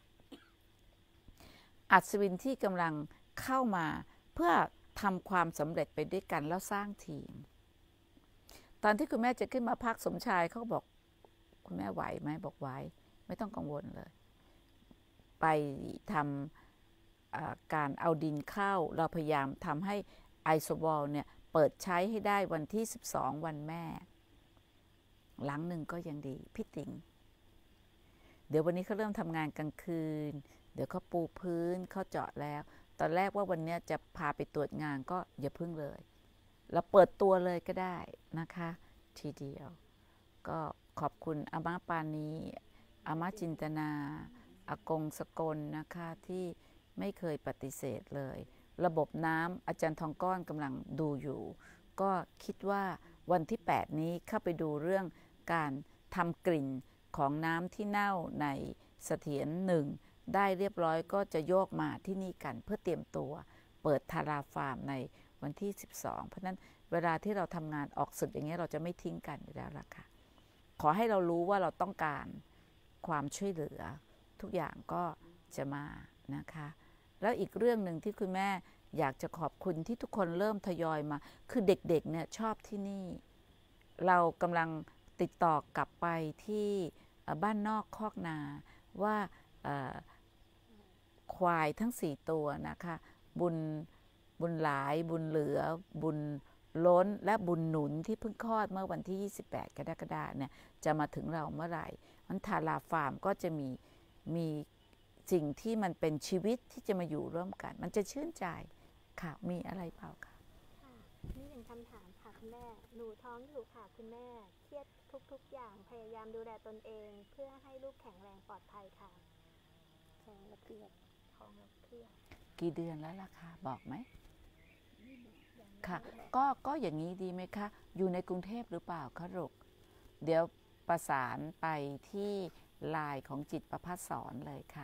อัศวินที่กำลังเข้ามาเพื่อทำความสำเร็จไปด้วยกันแล้วสร้างทีมตอนที่คุณแม่จะขึ้นมาพักสมชายเขาบอกคุณแม่ไหวไหมบอกไหวไม่ต้องกังวลเลยไปทำการเอาดินเข้าเราพยายามทำให้ไอโซบอลเนี่ยเปิดใช้ให้ได้วันที่สิบสองวันแม่หลังหนึ่งก็ยังดีพี่ติ๋งเดี๋ยววันนี้เขาเริ่มทำงานกลางคืนเดี๋ยวเขาปูพื้นเขาเจาะแล้วตอนแรกว่าวันนี้จะพาไปตรวจงานก็อย่าพึ่งเลยเราเปิดตัวเลยก็ได้นะคะทีเดียวก็ขอบคุณอาม่าปานีอาม่าจินตนาอากงสกลนะคะที่ไม่เคยปฏิเสธเลยระบบน้ำอาจารย์ทองก้อนกำลังดูอยู่ก็คิดว่าวันที่แปดนี้เข้าไปดูเรื่องการทำกลิ่นของน้ำที่เน่าในเสถียรหนึ่งได้เรียบร้อยก็จะโยกมาที่นี่กันเพื่อเตรียมตัวเปิดทาราฟาร์มในวันที่สิบสองเพราะนั้นเวลาที่เราทำงานออกศึกอย่างเงี้ยเราจะไม่ทิ้งกันอยู่แล้วล่ะค่ะขอให้เรารู้ว่าเราต้องการความช่วยเหลือทุกอย่างก็จะมานะคะแล้วอีกเรื่องหนึ่งที่คุณแม่อยากจะขอบคุณที่ทุกคนเริ่มทยอยมาคือเด็กๆเนี่ยชอบที่นี่เรากำลังติดต่อกลับไปที่บ้านนอกคอกนาว่าควายทั้งสี่ตัวนะคะบุญบุญหลายบุญเหลือบุญล้นและบุญหนุนที่เพิ่งคลอดเมื่อวันที่ยี่สิบแปดกรกฎาคมเนี่ยจะมาถึงเราเมื่อไหร่มันทาราฟาร์มก็จะมีมีสิ่งที่มันเป็นชีวิตที่จะมาอยู่ร่วมกันมันจะชื่นใจค่ะมีอะไรเปล่าคะค่ะนี่เป็นคำถามค่ะคุณแม่หนูท้องอยู่ค่ะคุณแม่เครียดทุกๆอย่างพยายามดูแลตนเองเพื่อให้ลูกแข็งแรงปลอดภัยค่ะท้องและเครียดท้องและเครียดกี่เดือนแล้วล่ะคะบอกไหมค่ะก็ก็อย่างนี้ดีไหมคะอยู่ในกรุงเทพหรือเปล่าคะลูกเดี๋ยวประสานไปที่ไลน์ของจิตประภัสสรเลยค่ะ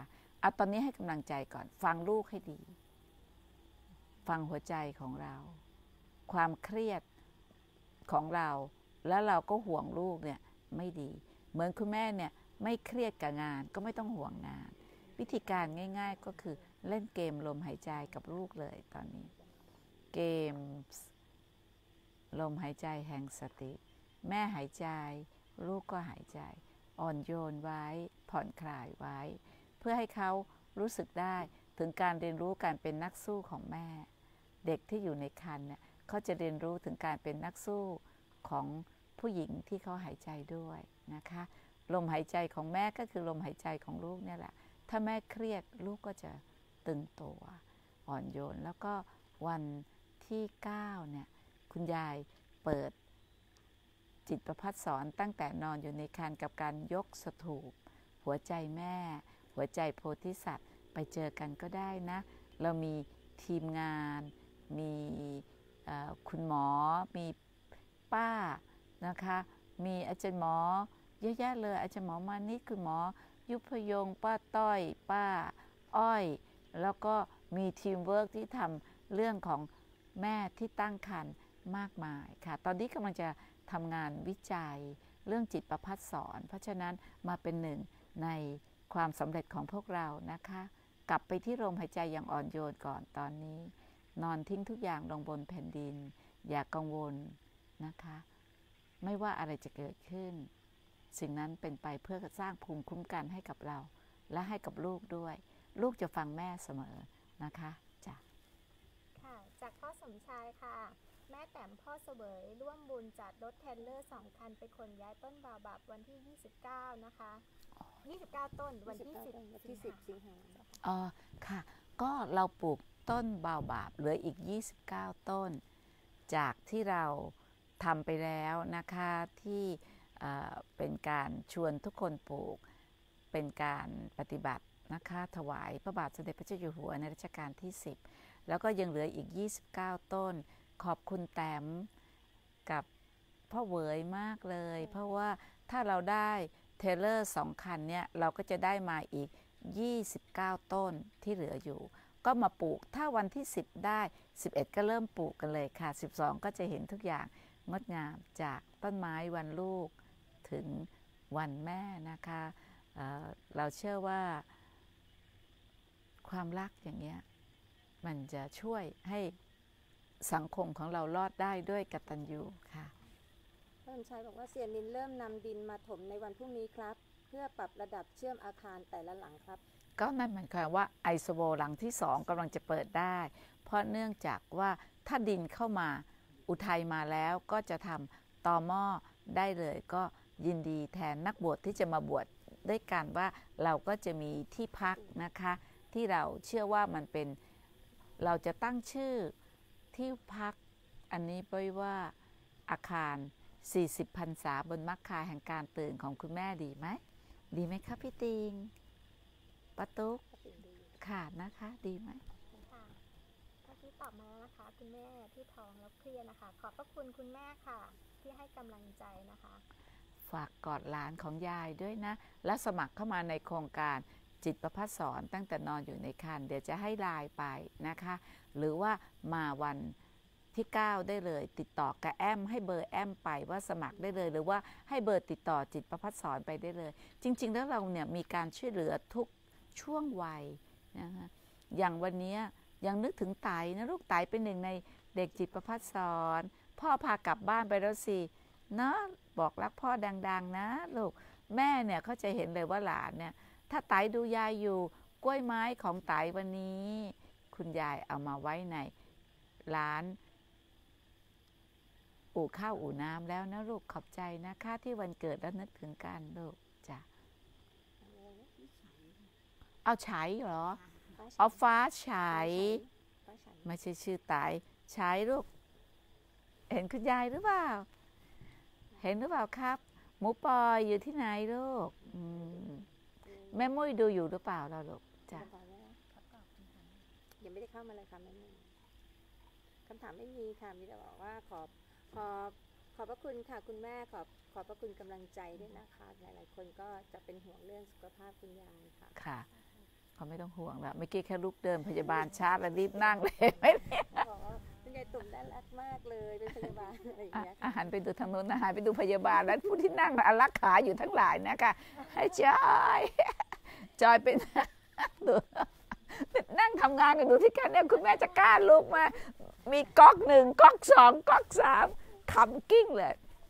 เอาตอนนี้ให้กำลังใจก่อน ฟังลูกให้ดี ฟังหัวใจของเรา ความเครียดของเราแล้วเราก็ห่วงลูกเนี่ยไม่ดี เหมือนคุณแม่เนี่ยไม่เครียดกับงานก็ไม่ต้องห่วงงาน วิธีการง่ายๆก็คือเล่นเกมลมหายใจกับลูกเลยตอนนี้เกมลมหายใจแห่งสติแม่หายใจลูกก็หายใจอ่อนโยนไว้ผ่อนคลายไว้เพื่อให้เขารู้สึกได้ถึงการเรียนรู้การเป็นนักสู้ของแม่เด็กที่อยู่ในครรภ์เนี่ยเขาจะเรียนรู้ถึงการเป็นนักสู้ของผู้หญิงที่เขาหายใจด้วยนะคะลมหายใจของแม่ก็คือลมหายใจของลูกเนี่ยแหละถ้าแม่เครียดลูกก็จะตึงตัวอ่อนโยนแล้วก็วันที่เก้าเนี่ยคุณยายเปิดจิตประภัสสอนตั้งแต่นอนอยู่ในครรภ์กับการยกสถูปหัวใจแม่หัวใจโพธิสัตว์ไปเจอกันก็ได้นะเรามีทีมงานมีคุณหมอมีป้านะคะมีอาจารย์หมอเยอะแยะเลยอาจารย์หมอมานิดคุณหมอยุพยงป้าต้อยป้าอ้อยแล้วก็มีทีมเวิร์กที่ทำเรื่องของแม่ที่ตั้งครรภ์มากมายค่ะตอนนี้กำลังจะทำงานวิจัยเรื่องจิตประภัสสอนเพราะฉะนั้นมาเป็นหนึ่งในความสำเร็จของพวกเรานะคะกลับไปที่ลมหายใจอย่างอ่อนโยนก่อนตอนนี้นอนทิ้งทุกอย่างลงบนแผ่นดินอย่ากังวลนะคะไม่ว่าอะไรจะเกิดขึ้นสิ่งนั้นเป็นไปเพื่อสร้างภูมิคุ้มกันให้กับเราและให้กับลูกด้วยลูกจะฟังแม่เสมอนะคะจ้ะค่ะจากพ่อสมชายค่ะแม่แต้มพ่อเสวยร่วมบุญจัดรถเทรลเลอร์สองคันไปขนย้ายต้นบาบับวันที่ยี่สิบเก้านะคะยี่สิบเก้าต้นวันที่สิบวันที่สิบสิงหาคมอ๋อค่ะก็เราปลูกต้นบาบาบเหลืออีกยี่สิบเก้าต้นจากที่เราทำไปแล้วนะคะที่เป็นการชวนทุกคนปลูกเป็นการปฏิบัตินะคะถวายพระบาทสมเด็จพระเจ้าอยู่หัวในรัชกาลที่สิบแล้วก็ยังเหลืออีกยี่สิบเก้าต้นขอบคุณแต้มกับพ่อเหวยมากเลยเพราะว่าถ้าเราได้เทรลเลอร์สองคันเนี่ยเราก็จะได้มาอีกยี่สิบเก้าต้นที่เหลืออยู่ก็มาปลูกถ้าวันที่สิบได้สิบเอ็ดก็เริ่มปลูกกันเลยค่ะสิบสองก็จะเห็นทุกอย่างงดงามจากต้นไม้วันลูกถึงวันแม่นะคะเอ่อเราเชื่อว่าความรักอย่างเงี้ยมันจะช่วยให้สังคมของเรารอดได้ด้วยกตัญญูค่ะท่านชัยบอกว่าเสียนินเริ่มนำดินมาถมในวันพรุ่งนี้ครับเพื่อปรับระดับเชื่อมอาคารแต่ละหลังครับก็นั่นหมายความว่าไอโซโวหลังที่สองกำลังจะเปิดได้เพราะเนื่องจากว่าถ้าดินเข้ามาอุทัยมาแล้วก็จะทำตอหม้อได้เลยก็ยินดีแทนนักบวชที่จะมาบวชด้วยกันว่าเราก็จะมีที่พักนะคะที่เราเชื่อว่ามันเป็นเราจะตั้งชื่อที่พักอันนี้ไว้ว่าอาคารสี่สิบพรรษาบนมรรคาแห่งการตื่นของคุณแม่ดีไหมดีไหมคะพี่ติงปะตุ๊กค่ะนะคะดีไหมค่ะก็ที่ตอบมาแล้วนะคะคุณแม่ที่ท้องแล้วเครียดนะคะขอบพระคุณคุณแม่ค่ะที่ให้กำลังใจนะคะฝากกอดหลานของยายด้วยนะและสมัครเข้ามาในโครงการจิตประภัสสอนตั้งแต่นอนอยู่ในครรภ์เดี๋ยวจะให้ไลน์ไปนะคะหรือว่ามาวันที่เก้าได้เลยติดต่อกับแอมให้เบอร์แอมไปว่าสมัครได้เลยหรือว่าให้เบอร์ติดต่อจิตประภัสสอนไปได้เลยจริงๆแล้วเราเนี่ยมีการช่วยเหลือทุกช่วงวัยนะคะอย่างวันนี้ยังนึกถึงไตนะลูกไตเป็นหนึ่งในเด็กจิตประภัสสอนพ่อพากลับบ้านไปแล้วสิเนาะบอกรักพ่อดังๆนะลูกแม่เนี่ยเขาจะเห็นเลยว่าหลานเนี่ยถ้าไตดูยายอยู่กล้วยไม้ของไตวันนี้คุณยายเอามาไว้ในร้านอู่ข้าวอู่น้ำแล้วนะลูกขอบใจนะคะที่วันเกิดแล้วนึกถึงกันลูกจ้ะเอาฉายเหรอเอาฟ้าฉายไม่ใช่ชื่อไตฉายลูกเห็นคุณยายหรือเปล่าเห็นหรือเปล่าครับหมูปอยอยู่ที่ไหนลูกแม่มุ้ยดูอยู่หรือเปล่าเราลูกจ้ะยังไม่ได้เข้ามาเลยค่ะแม่มุ้ยคำถามไม่มีค่ะมีแต่บอกว่าขอบขอบขอบพระคุณค่ะคุณแม่ขอบขอบพระคุณกำลังใจด้วยนะคะหลายๆคนก็จะเป็นห่วงเรื่องสุขภาพคุณยายค่ะค่ะเขาไม่ต้องห่วงแล้วเมื่อกี้แค่ลุกเดินพยาบาลชาร์จแล้วรีบนั่งเลยไม่ได้บอกว่าคุณยายตุ่มน่ารักมากเลยเป็นพยาบาลอะไรอย่างเงี้ยอาหารไปดูทางโน้นอาหารไปดูพยาบาลแล้วผู้ที่นั่งอารักขาอยู่ทั้งหลายนะคะให้จอยจอยเป็นดูนั่งทำงานกันดูที่กันเนี่ยคุณแม่จะกล้าลุกมามีก๊อกหนึ่งก๊อกสองก๊อกสามขำกิ้งเลย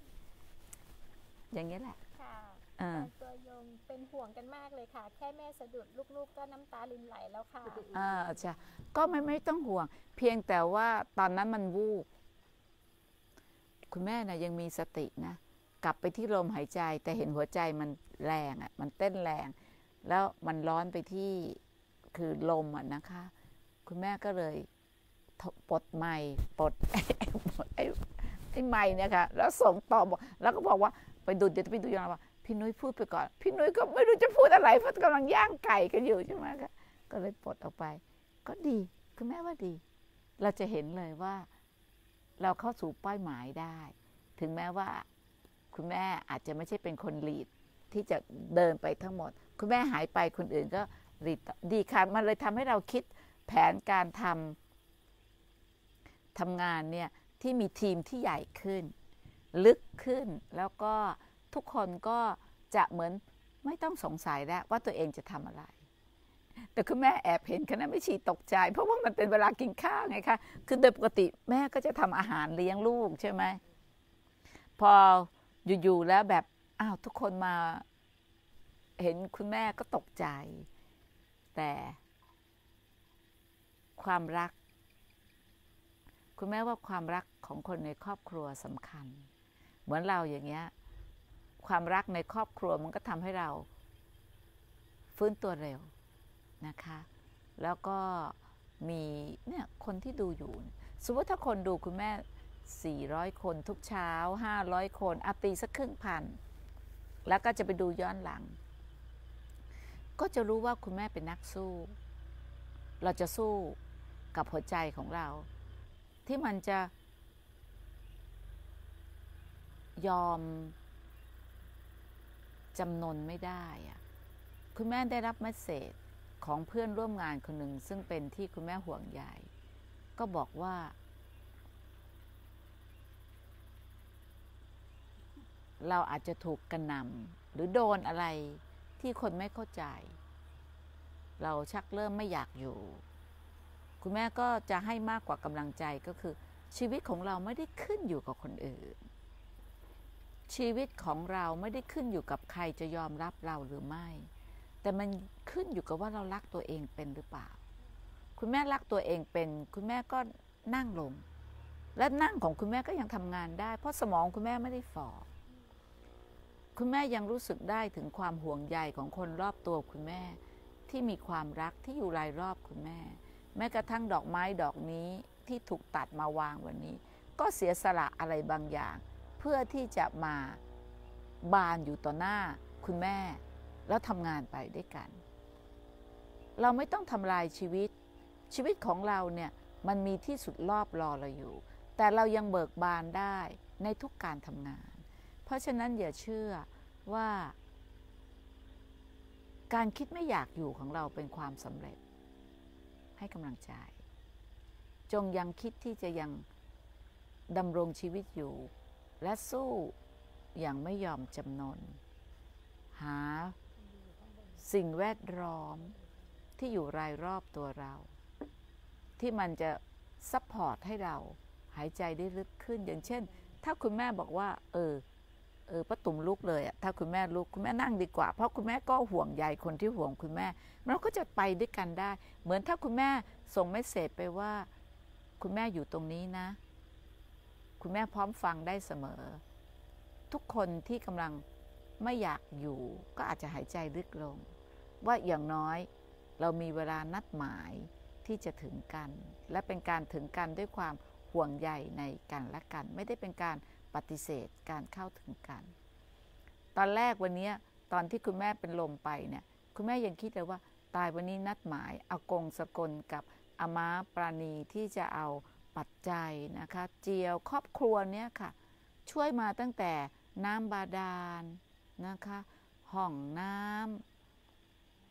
อย่างนี้แหละค่ะตัวยงเป็นห่วงกันมากเลยค่ะแค่แม่สะดุดลูกๆก็น้ำตารินไหลแล้วค่ะอ่าใช่ก็ไม่ไม่ต้องห่วงเพียงแต่ว่าตอนนั้นมันวูบคุณแม่นะยังมีสตินะกลับไปที่ลมหายใจแต่เห็นหัวใจมันแรงอ่ะมันเต้นแรงแล้วมันร้อนไปที่คือลมอ่ะนะคะคุณแม่ก็เลยปลดไมค์ปลดไอ้ไอ้ไอ้ไมค์เนี่ยค่ะแล้วส่งต่อบอกแล้วก็บอกว่าไปดูเดี๋ยวไปดูยังไงว่าพี่นุ้ยพูดไปก่อนพี่นุ้ยก็ไม่รู้จะพูดอะไรเพราะกำลังย่างไก่กันอยู่ใช่ไหมคะก็เลยปลดออกไปก็ดีคุณแม่ว่าดีเราจะเห็นเลยว่าเราเข้าสู่เป้าหมายได้ถึงแม้ว่าคุณแม่อาจจะไม่ใช่เป็นคนลีดที่จะเดินไปทั้งหมดคุณแม่หายไปคนอื่นก็ลีดดีค่ะมันเลยทำให้เราคิดแผนการทำทำงานเนี่ยที่มีทีมที่ใหญ่ขึ้นลึกขึ้นแล้วก็ทุกคนก็จะเหมือนไม่ต้องสงสัยแล้วว่าตัวเองจะทำอะไรแต่คุณแม่แอบเห็นคณะแม่ชีตกใจเพราะว่ามันเป็นเวลากินข้าวไงคะคือโดยปกติแม่ก็จะทำอาหารเลี้ยงลูกใช่ไหมพออยู่ๆแล้วแบบอ้าวทุกคนมาเห็นคุณแม่ก็ตกใจแต่ความรักคุณแม่ว่าความรักของคนในครอบครัวสำคัญเหมือนเราอย่างเงี้ยความรักในครอบครัวมันก็ทำให้เราฟื้นตัวเร็วนะคะแล้วก็มีเนี่ยคนที่ดูอยู่สมมติถ้าคนดูคุณแม่สี่ร้อยคนทุกเช้าห้าร้อยคนอาตีสักครึ่งพันแล้วก็จะไปดูย้อนหลังก็จะรู้ว่าคุณแม่เป็นนักสู้เราจะสู้กับหัวใจของเราที่มันจะยอมจำนนไม่ได้อะคุณแม่ได้รับเมสเสจของเพื่อนร่วมงานคนหนึ่งซึ่งเป็นที่คุณแม่ห่วงใยก็บอกว่าเราอาจจะถูกกระหน่ำหรือโดนอะไรที่คนไม่เข้าใจเราชักเริ่มไม่อยากอยู่คุณแม่ก็จะให้มากกว่ากำลังใจก็คือชีวิตของเราไม่ได้ขึ้นอยู่กับคนอื่นชีวิตของเราไม่ได้ขึ้นอยู่กับใครจะยอมรับเราหรือไม่แต่มันขึ้นอยู่กับว่าเรารักตัวเองเป็นหรือเปล่าคุณแม่รักตัวเองเป็นคุณแม่ก็นั่งลงและนั่งของคุณแม่ก็ยังทำงานได้เพราะสมองคุณแม่ไม่ได้ฝ่อคุณแม่ยังรู้สึกได้ถึงความห่วงใยของคนรอบตัวคุณแม่ที่มีความรักที่อยู่รายรอบคุณแม่แม้กระทั่งดอกไม้ดอกนี้ที่ถูกตัดมาวางวันนี้ก็เสียสละอะไรบางอย่างเพื่อที่จะมาบานอยู่ต่อหน้าคุณแม่แล้วทำงานไปด้วยกันเราไม่ต้องทำลายชีวิตชีวิตของเราเนี่ยมันมีที่สุดรอบรอเราอยู่แต่เรายังเบิกบานได้ในทุกการทำงานเพราะฉะนั้นอย่าเชื่อว่าการคิดไม่อยากอยู่ของเราเป็นความสำเร็จให้กำลังใจจงยังคิดที่จะยังดำรงชีวิตอยู่และสู้อย่างไม่ยอมจำนนหาสิ่งแวดล้อมที่อยู่รายรอบตัวเราที่มันจะซัพพอร์ตให้เราหายใจได้ลึกขึ้นอย่างเช่นถ้าคุณแม่บอกว่าเออเออป้าตุ่มลุกเลยอะถ้าคุณแม่ลุกคุณแม่นั่งดีกว่าเพราะคุณแม่ก็ห่วงใยคนที่ห่วงคุณแม่เราก็จะไปด้วยกันได้เหมือนถ้าคุณแม่ส่งเมสเสจไปว่าคุณแม่อยู่ตรงนี้นะคุณแม่พร้อมฟังได้เสมอทุกคนที่กำลังไม่อยากอยู่ก็อาจจะหายใจลึกลงว่าอย่างน้อยเรามีเวลานัดหมายที่จะถึงกันและเป็นการถึงกันด้วยความห่วงใยในกันและกันไม่ได้เป็นการปฏิเสธการเข้าถึงกันตอนแรกวันนี้ตอนที่คุณแม่เป็นลมไปเนี่ยคุณแม่ยังคิดเลยว่าตายวันนี้นัดหมายอากงสกลกับอาม้าปราณีที่จะเอาปัจจัยนะคะเจียวครอบครัวเนี้ยค่ะช่วยมาตั้งแต่น้ำบาดาลนะคะห้องน้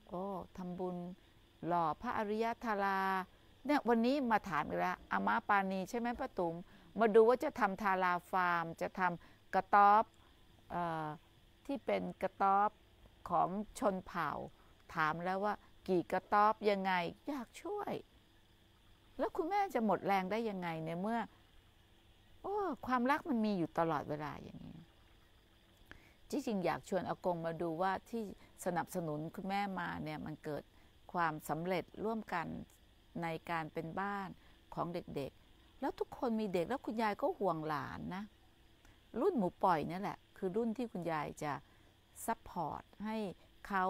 โอ้ทำบุญหล่อพระอริยธาราเนี่ยวันนี้มาถามอีกแล้วอาม่าปานีใช่ไหมป้าตุ๋มมาดูว่าจะทำทาราฟาร์มจะทำกระต๊อบเอ่อที่เป็นกระต๊อบของชนเผ่าถามแล้วว่ากี่กระต๊อบยังไงอยากช่วยแล้วคุณแม่จะหมดแรงได้ยังไงเนี่ยเมื่อโอ้ความรักมันมีอยู่ตลอดเวลาอย่างนี้ที่จริงอยากชวนอากงมาดูว่าที่สนับสนุนคุณแม่มาเนี่ยมันเกิดความสำเร็จร่วมกันในการเป็นบ้านของเด็กๆแล้วทุกคนมีเด็กแล้วคุณยายก็ห่วงหลานนะรุ่นหมูปล่อยนี่แหละคือรุ่นที่คุณยายจะซัพพอร์ตให้เขา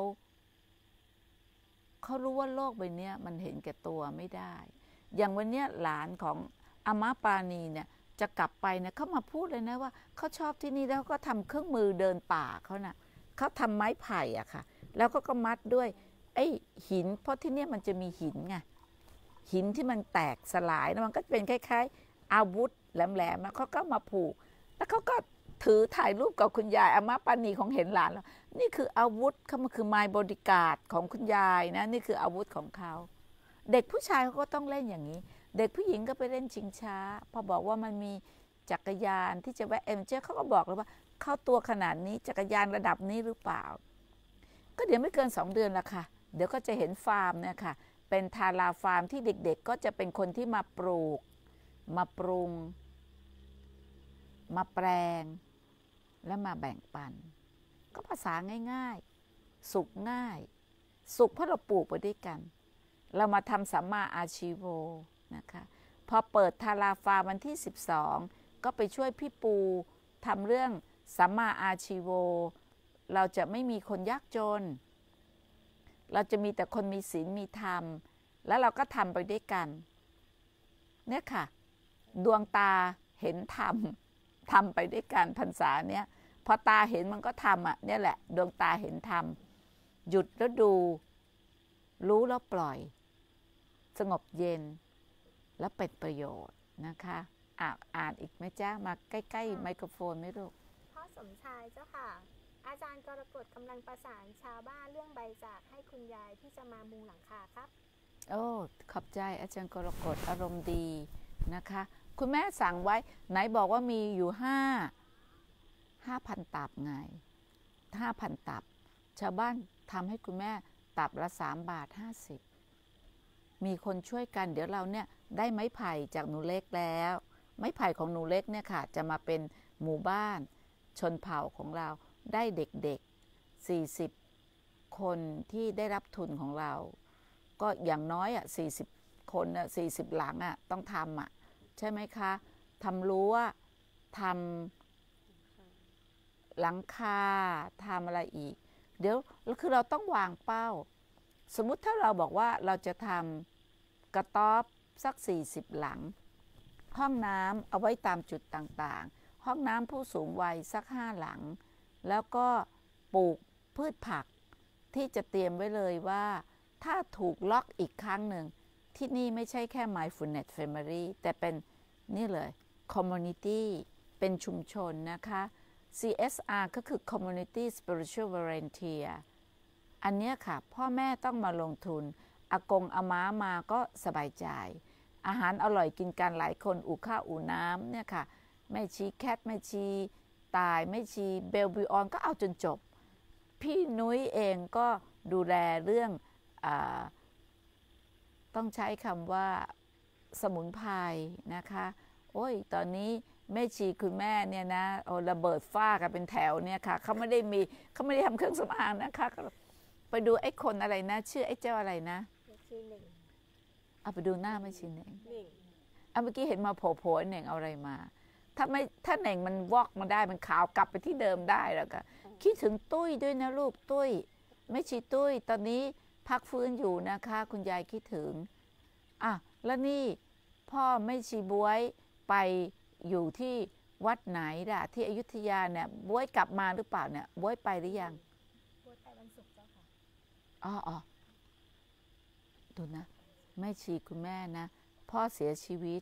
เขารู้ว่าโลกใบนี้มันเห็นแก่ตัวไม่ได้อย่างวันนี้หลานของอาม่าปานีเนี่ยจะกลับไปเนี่ยเขามาพูดเลยนะว่าเขาชอบที่นี่แล้วก็ทำเครื่องมือเดินป่าเขานะ่ะเขาทำไม้ไผ่อะค่ะแล้วก็ก็มัดด้วยไอ้หินเพราะที่นี่มันจะมีหินไงหินที่มันแตกสลายแล้วมันก็เป็นคล้ายๆอาวุธแหลมๆแล้วเขาก็มาผูกแล้วเขาก็ถือถ่ายรูปกับคุณยายอาม่าปานีของเห็นหลานแล้วนี่คืออาวุธเขามันคือไม้บอดี้การ์ดของคุณยายนะนี่คืออาวุธของเขาเด็กผู้ชายเขาก็ต้องเล่นอย่างนี้เด็กผู้หญิงก็ไปเล่นชิงช้าพอบอกว่ามันมีจักรยานที่จะแวะเอ็มเจเขาก็บอกเลยว่าเข้าตัวขนาดนี้จักรยานระดับนี้หรือเปล่าก็เดี๋ยวไม่เกินสองเดือนละค่ะเดี๋ยวก็จะเห็นฟาร์มเนี่ยค่ะเป็นทาราฟาร์มที่เด็กๆก็จะเป็นคนที่มาปลูกมาปรุงมาแปลงและมาแบ่งปันก็ภาษาง่ายๆสุขง่ายสุขเพราะเราปลูกไปด้วยกันเรามาทำสัมมาอาชีโวนะคะพอเปิดทาราฟาร์มวันที่สิบสองก็ไปช่วยพี่ปูทำเรื่องสัมมาอาชีโวเราจะไม่มีคนยากจนเราจะมีแต่คนมีศีลมีธรรมแล้วเราก็ทำไปด้วยกันเนี่ยค่ะดวงตาเห็นธรรมทำไปด้วยกันพรรษาเนี้ยพอตาเห็นมันก็ทำอ่ะเนี่ยแหละดวงตาเห็นธรรมหยุดแล้วดูรู้แล้วปล่อยสงบเย็นและเป็นประโยชน์นะคะอ่านอ่านอีกไหมจ้ามาใกล้ๆไมโครโฟนไหมลูกพ่อสมชายเจ้าค่ะอาจารย์กรกฎกำลังประสานชาวบ้านเรื่องใบจากให้คุณยายที่จะมามุงหลังคาครับโอ้ขอบใจอาจารย์กรกฎอารมณ์ดีนะคะคุณแม่สั่งไว้ไหนบอกว่ามีอยู่ห้าห้าพันตับไงห้าพันตับชาวบ้านทำให้คุณแม่ตับละสามบาทห้าสิบมีคนช่วยกันเดี๋ยวเราเนี่ยได้ไม้ไผ่จากหนูเล็กแล้วไม้ไผ่ของหนูเล็กเนี่ยค่ะจะมาเป็นหมู่บ้านชนเผ่าของเราได้เด็กๆสี่สิบคนที่ได้รับทุนของเราก็อย่างน้อยอ่ะสี่สิบคนอ่ะสี่สิบหลังอ่ะต้องทำอ่ะใช่ไหมคะทำรั้วทำหลังคาทำอะไรอีกเดี๋ยวคือเราต้องวางเป้าสมมุติถ้าเราบอกว่าเราจะทำกระต๊อบสักสี่สิบหลังห้องน้ำเอาไว้ตามจุดต่างๆห้องน้ำผู้สูงวัยสักห้าหลังแล้วก็ปลูกพืชผักที่จะเตรียมไว้เลยว่าถ้าถูกล็อกอีกครั้งหนึ่งที่นี่ไม่ใช่แค่ Mindfulness Family แต่เป็นนี่เลย Community เป็นชุมชนนะคะ ซี เอส อาร์ ก็คือ Community Spiritual Volunteer อันนี้ค่ะพ่อแม่ต้องมาลงทุนอากงอาม้ามาก็สบายใจอาหารอร่อยกินกันหลายคนอู่ข้าวอู่น้ำเนี่ยค่ะแม่ชีแคทแม่ชีตายแม่ชีเบลบิออนก็เอาจนจบพี่นุ้ยเองก็ดูแลเรื่องอ่าต้องใช้คำว่าสมุนไพรนะคะโอ้ยตอนนี้แม่ชีคุณแม่เนี่ยนะโอ้ระเบิดฝ้ากันเป็นแถวเนี่ยค่ะเขาไม่ได้มีเขาไม่ได้ทำเครื่องสำอางนะคะไปดูไอ้คนอะไรนะชื่อไอ้เจ้าอะไรนะชื่อหนึ่งเอาไปดูหน้าแม่ชีเน่งเอาเมื่อกี้เห็นมาโผล่ๆเน่งเอาอะไรมาถ้าไม่ถ้าเน่งมันวอกมาได้มันขาวกลับไปที่เดิมได้แล้วก็คิดถึงตุ้ยด้วยนะลูกตุ้ยแม่ชีตุ้ยตอนนี้พักฟื้นอยู่นะคะคุณยายคิดถึงอ่ะแล้วนี่พ่อแม่ชีบ๊วยไปอยู่ที่วัดไหนล่ะที่อยุธยาเนี่ยบ๊วยกลับมาหรือเปล่าเนี่ยบ๊วยไปหรือยังบ๊วยไปวันศุกร์เจ้าค่ะอ๋ออ๋อดูนะแม่ชีคุณแม่นะพ่อเสียชีวิต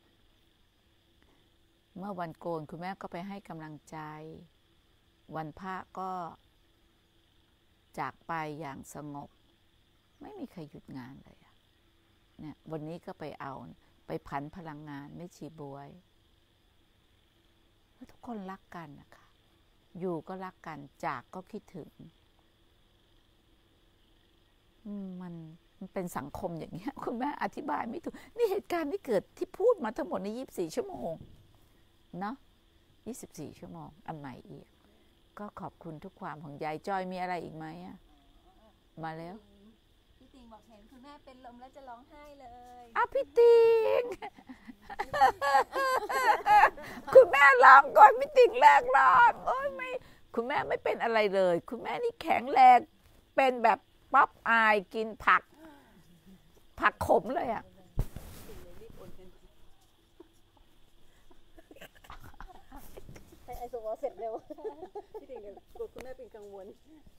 เมื่อวันโกนคุณแม่ก็ไปให้กำลังใจวันพระก็จากไปอย่างสงบไม่มีใครหยุดงานเลยอะเนี่ยวันนี้ก็ไปเอาไปผันพลังงานไม่ชีบวยแล้วทุกคนรักกันนะคะอยู่ก็รักกันจากก็คิดถึงมันมันเป็นสังคมอย่างเงี้ยคุณแม่อธิบายไม่ถูกนี่เหตุการณ์ที่เกิดที่พูดมาทั้งหมดในยี่สิบสี่ชั่วโมงเนาะยี่สิบสี่ชั่วโมงอันใหม่อีกก็ขอบคุณทุกความของยายจอยมีอะไรอีกไหมอะมาแล้วพี่ติงบอกเห็นคุณแม่เป็นลมแล้วจะร้องไห้เลยอ่ะพี่ติง คุณแม่ร้องก่อนพี่ติงแรกร้องโอ้ยไม่คุณแม่ไม่เป็นอะไรเลยคุณแม่นี่แข็งแรงเป็นแบบป๊อปอายกินผักผักขมเลยอ่ะไอโซวอเสร็จเร็วพี่ติงกลัวคุณแม่เป็นกังวล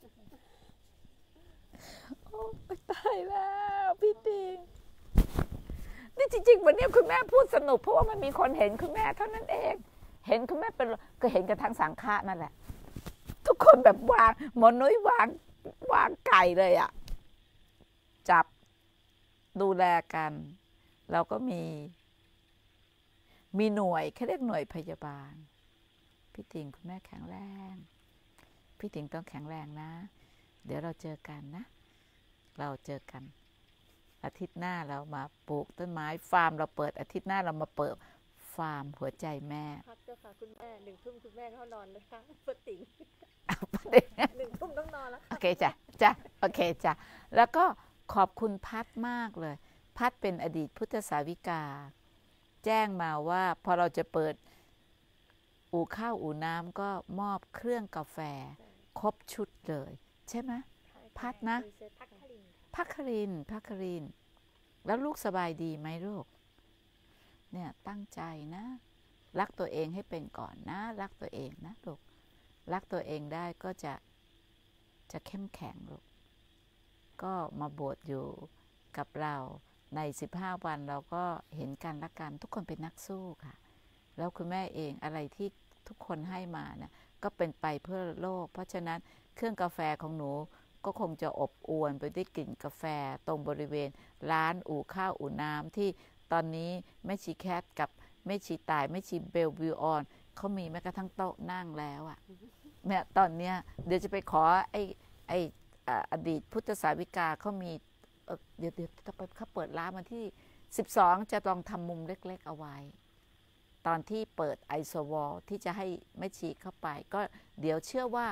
โอ้ตายแล้วพี่ติงนี่จริงๆวันนี้คุณแม่พูดสนุกเพราะว่ามันมีคนเห็นคุณแม่เท่านั้นเองเห็นคุณแม่เป็นก็เห็นกันทั้งสังฆะนั่นแหละทุกคนแบบวางหมอนุ้ยวางวางไก่เลยอ่ะจับดูแลกันเราก็มีมีหน่วยเขาเรียกหน่วยพยาบาลพี่ติงคุณแม่แข็งแรงพี่ติงต้องแข็งแรงนะเดี๋ยวเราเจอกันนะเราเจอกันอาทิตย์หน้าเรามาปลูกต้นไม้ฟาร์มเราเปิดอาทิตย์หน้าเรามาเปิดฟาร์มหัวใจแม่พักเจ้าค่ะคุณแม่หนึ่งทุ่มคุณแม่เข้านอนเลยค่ะปติงหนึ่งทุ่มต้องนอนแล้วโอเคจ้ะจ้ะโอเคจ้ะแล้วก็ขอบคุณพัดมากเลยพัดเป็นอดีตพุทธสาวิกาแจ้งมาว่าพอเราจะเปิดอู่ข้าวอู่น้ำก็มอบเครื่องกาแฟครบชุดเลยใช่ไหมพัดนะพักครินพักครินแล้วลูกสบายดีไหมลูกเนี่ยตั้งใจนะรักตัวเองให้เป็นก่อนนะรักตัวเองนะลูกรักตัวเองได้ก็จะจะเข้มแข็งลูกก็มาบวชอยู่กับเราในสิบห้าวันเราก็เห็นกันละกันทุกคนเป็นนักสู้ค่ะแล้วคุณแม่เองอะไรที่ทุกคนให้มาเนี่ยก็เป็นไปเพื่อโลกเพราะฉะนั้นเครื่องกาแฟของหนูก็คงจะอบอวลไปด้วยกลิ่นกาแฟตรงบริเวณร้านอู่ข้าวอู่น้ำที่ตอนนี้แม่ชีแคทกับแม่ชีตายแม่ชีเบลวิวออนเขามีแม้กระทั่งโต๊ะนั่งแล้วอะเนี่ยตอนเนี้ยเดี๋ยวจะไปขอไอ้ไอ้อดีตพุทธสาวิกาเขามีเดี๋ยวเดี๋ยวจะไปเขาเปิดร้านวันที่สิบสองจะลองทำมุมเล็กๆเอาไว้ตอนที่เปิดไอโซวอลที่จะให้แม่ชีเข้าไปก็เดี๋ยวเชื่อว่า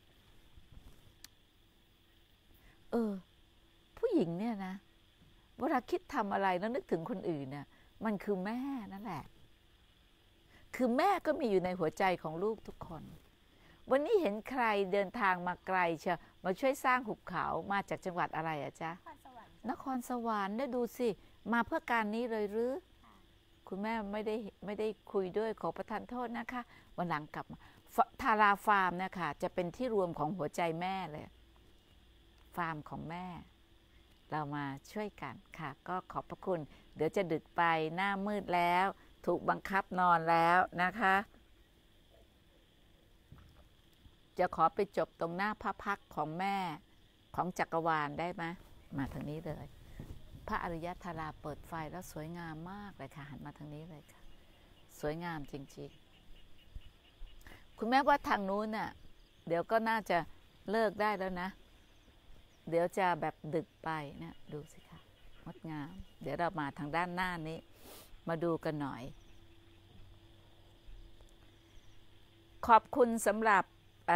เออผู้หญิงเนี่ยนะเวลาคิดทำอะไรแล้วนึกถึงคนอื่นเนี่ยมันคือแม่นั่นแหละคือแม่ก็มีอยู่ในหัวใจของลูกทุกคนวันนี้เห็นใครเดินทางมาไกลเชียวมาช่วยสร้างหุบเขามาจากจังหวัดอะไรอะจ๊ะนครสวรรค์ได้ดูสิมาเพื่อการนี้เลยหรือคุณแม่ไม่ได้ไม่ได้คุยด้วยขอประทานโทษนะคะวันหลังกลับมาทาราฟาร์มเนี่ยค่ะจะเป็นที่รวมของหัวใจแม่เลยฟาร์มของแม่เรามาช่วยกันค่ะก็ขอบพระคุณเดี๋ยวจะดึกไปหน้ามืดแล้วถูกบังคับนอนแล้วนะคะจะขอไปจบตรงหน้าพระพักของแม่ของจักรวาลได้ไหมมาทางนี้เลยพระอริยธาราเปิดไฟแล้วสวยงามมากเลยค่ะหันมาทางนี้เลยค่ะสวยงามจริงๆคุณแม่ว่าทางนู้นน่ะเดี๋ยวก็น่าจะเลิกได้แล้วนะเดี๋ยวจะแบบดึกไปเนี่ยดูสิค่ะงดงามเดี๋ยวเรามาทางด้านหน้านี้มาดูกันหน่อยขอบคุณสำหรับ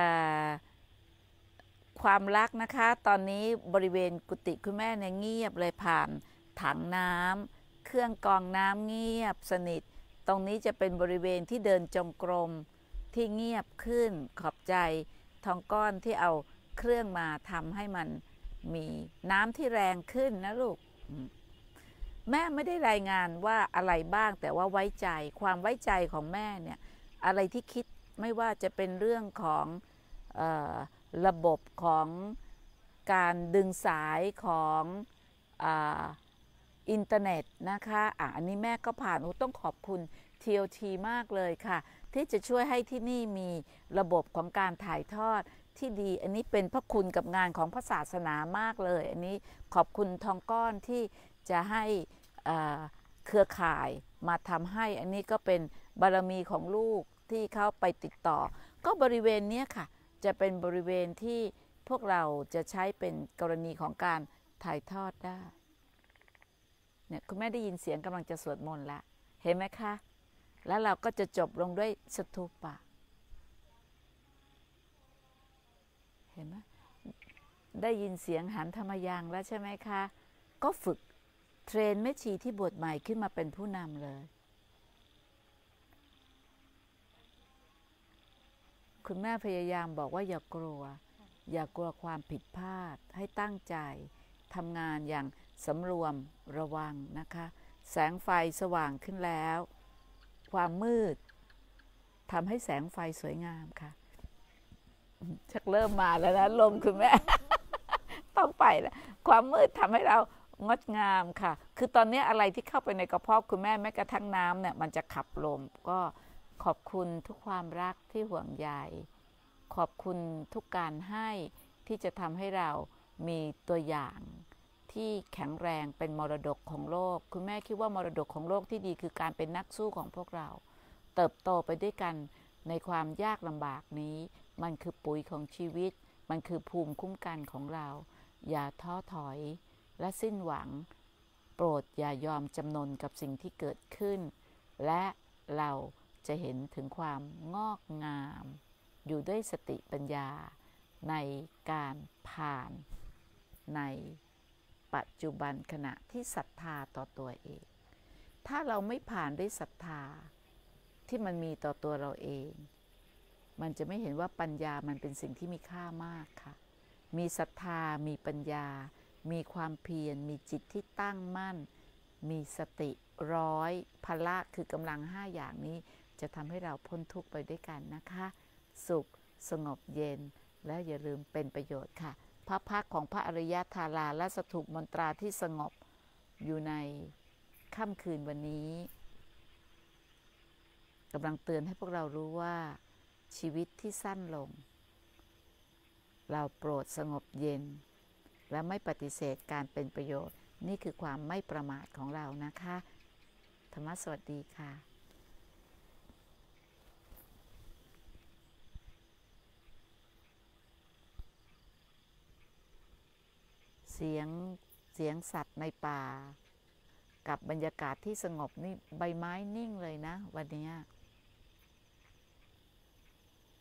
ความรักนะคะตอนนี้บริเวณกุฏิคุณแม่เนี่ยเงียบเลยผ่านถังน้ำเครื่องกรองน้ำเงียบสนิทตรงนี้จะเป็นบริเวณที่เดินจงกรมที่เงียบขึ้นขอบใจทองก้อนที่เอาเครื่องมาทำให้มันมีน้ำที่แรงขึ้นนะลูกแม่ไม่ได้รายงานว่าอะไรบ้างแต่ว่าไว้ใจความไว้ใจของแม่เนี่ยอะไรที่คิดไม่ว่าจะเป็นเรื่องของเอ่อระบบของการดึงสายของอ่าอินเทอร์เน็ตนะคะอ่ะอันนี้แม่ก็ผ่านต้องขอบคุณ ที แอล ที มากเลยค่ะที่จะช่วยให้ที่นี่มีระบบของการถ่ายทอดที่ดีอันนี้เป็นพระคุณกับงานของพระศาสนามากเลยอันนี้ขอบคุณทองก้อนที่จะให้เครือข่ายมาทำให้อันนี้ก็เป็นบารมีของลูกที่เขาไปติดต่อก็บริเวณนี้ค่ะจะเป็นบริเวณที่พวกเราจะใช้เป็นกรณีของการถ่ายทอดได้เนี่ยคุณแม่ได้ยินเสียงกำลังจะสวดมนต์แล้วเห็นไหมคะแล้วเราก็จะจบลงด้วยสตูปะเห็นไหมได้ยินเสียงหันธรรมยังแล้วใช่ไหมคะก็ฝึกเทรนแม่ชีที่บวชใหม่ขึ้นมาเป็นผู้นำเลยคุณแม่พยายามบอกว่าอย่ากลัวอย่ากลัวความผิดพลาดให้ตั้งใจทำงานอย่างสำรวมระวังนะคะแสงไฟสว่างขึ้นแล้วความมืดทำให้แสงไฟสวยงามค่ะชักเริ่มมาแล้วนะลมคุณแม่ ต้องไปแล้วความมืดทำให้เรางดงามค่ะคือตอนนี้อะไรที่เข้าไปในกระเพาะคุณแม่แม้กระทั่งน้ำเนี่ยมันจะขับลมก็ขอบคุณทุกความรักที่ห่วงใยขอบคุณทุกการให้ที่จะทำให้เรามีตัวอย่างที่แข็งแรงเป็นมรดกของโลกคุณแม่คิดว่ามรดกของโลกที่ดีคือการเป็นนักสู้ของพวกเราเติบโตไปด้วยกันในความยากลำบากนี้มันคือปุ๋ยของชีวิตมันคือภูมิคุ้มกันของเราอย่าท้อถอยและสิ้นหวังโปรดอย่ายอมจำนนกับสิ่งที่เกิดขึ้นและเราจะเห็นถึงความงอกงามอยู่ด้วยสติปัญญาในการผ่านในปัจจุบันขณะที่ศรัทธาต่อตัวเองถ้าเราไม่ผ่านด้วยศรัทธาที่มันมีต่อตัวเราเองมันจะไม่เห็นว่าปัญญามันเป็นสิ่งที่มีค่ามากค่ะมีศรัทธามีปัญญามีความเพียรมีจิตที่ตั้งมั่นมีสติร้อยพละคือกำลังห้าอย่างนี้จะทำให้เราพ้นทุกข์ไปด้วยกันนะคะสุขสงบเย็นและอย่าลืมเป็นประโยชน์ค่ะพระพักของพระอริยธาราและสถูปมนตราที่สงบอยู่ในค่ำคืนวันนี้กำลังเตือนให้พวกเรารู้ว่าชีวิตที่สั้นลงเราโปรดสงบเย็นและไม่ปฏิเสธการเป็นประโยชน์นี่คือความไม่ประมาทของเรานะคะธรรมะสวัสดีค่ะเสียงเสียงสัตว์ในป่ากับบรรยากาศที่สงบนี่ใบไม้นิ่งเลยนะวันนี้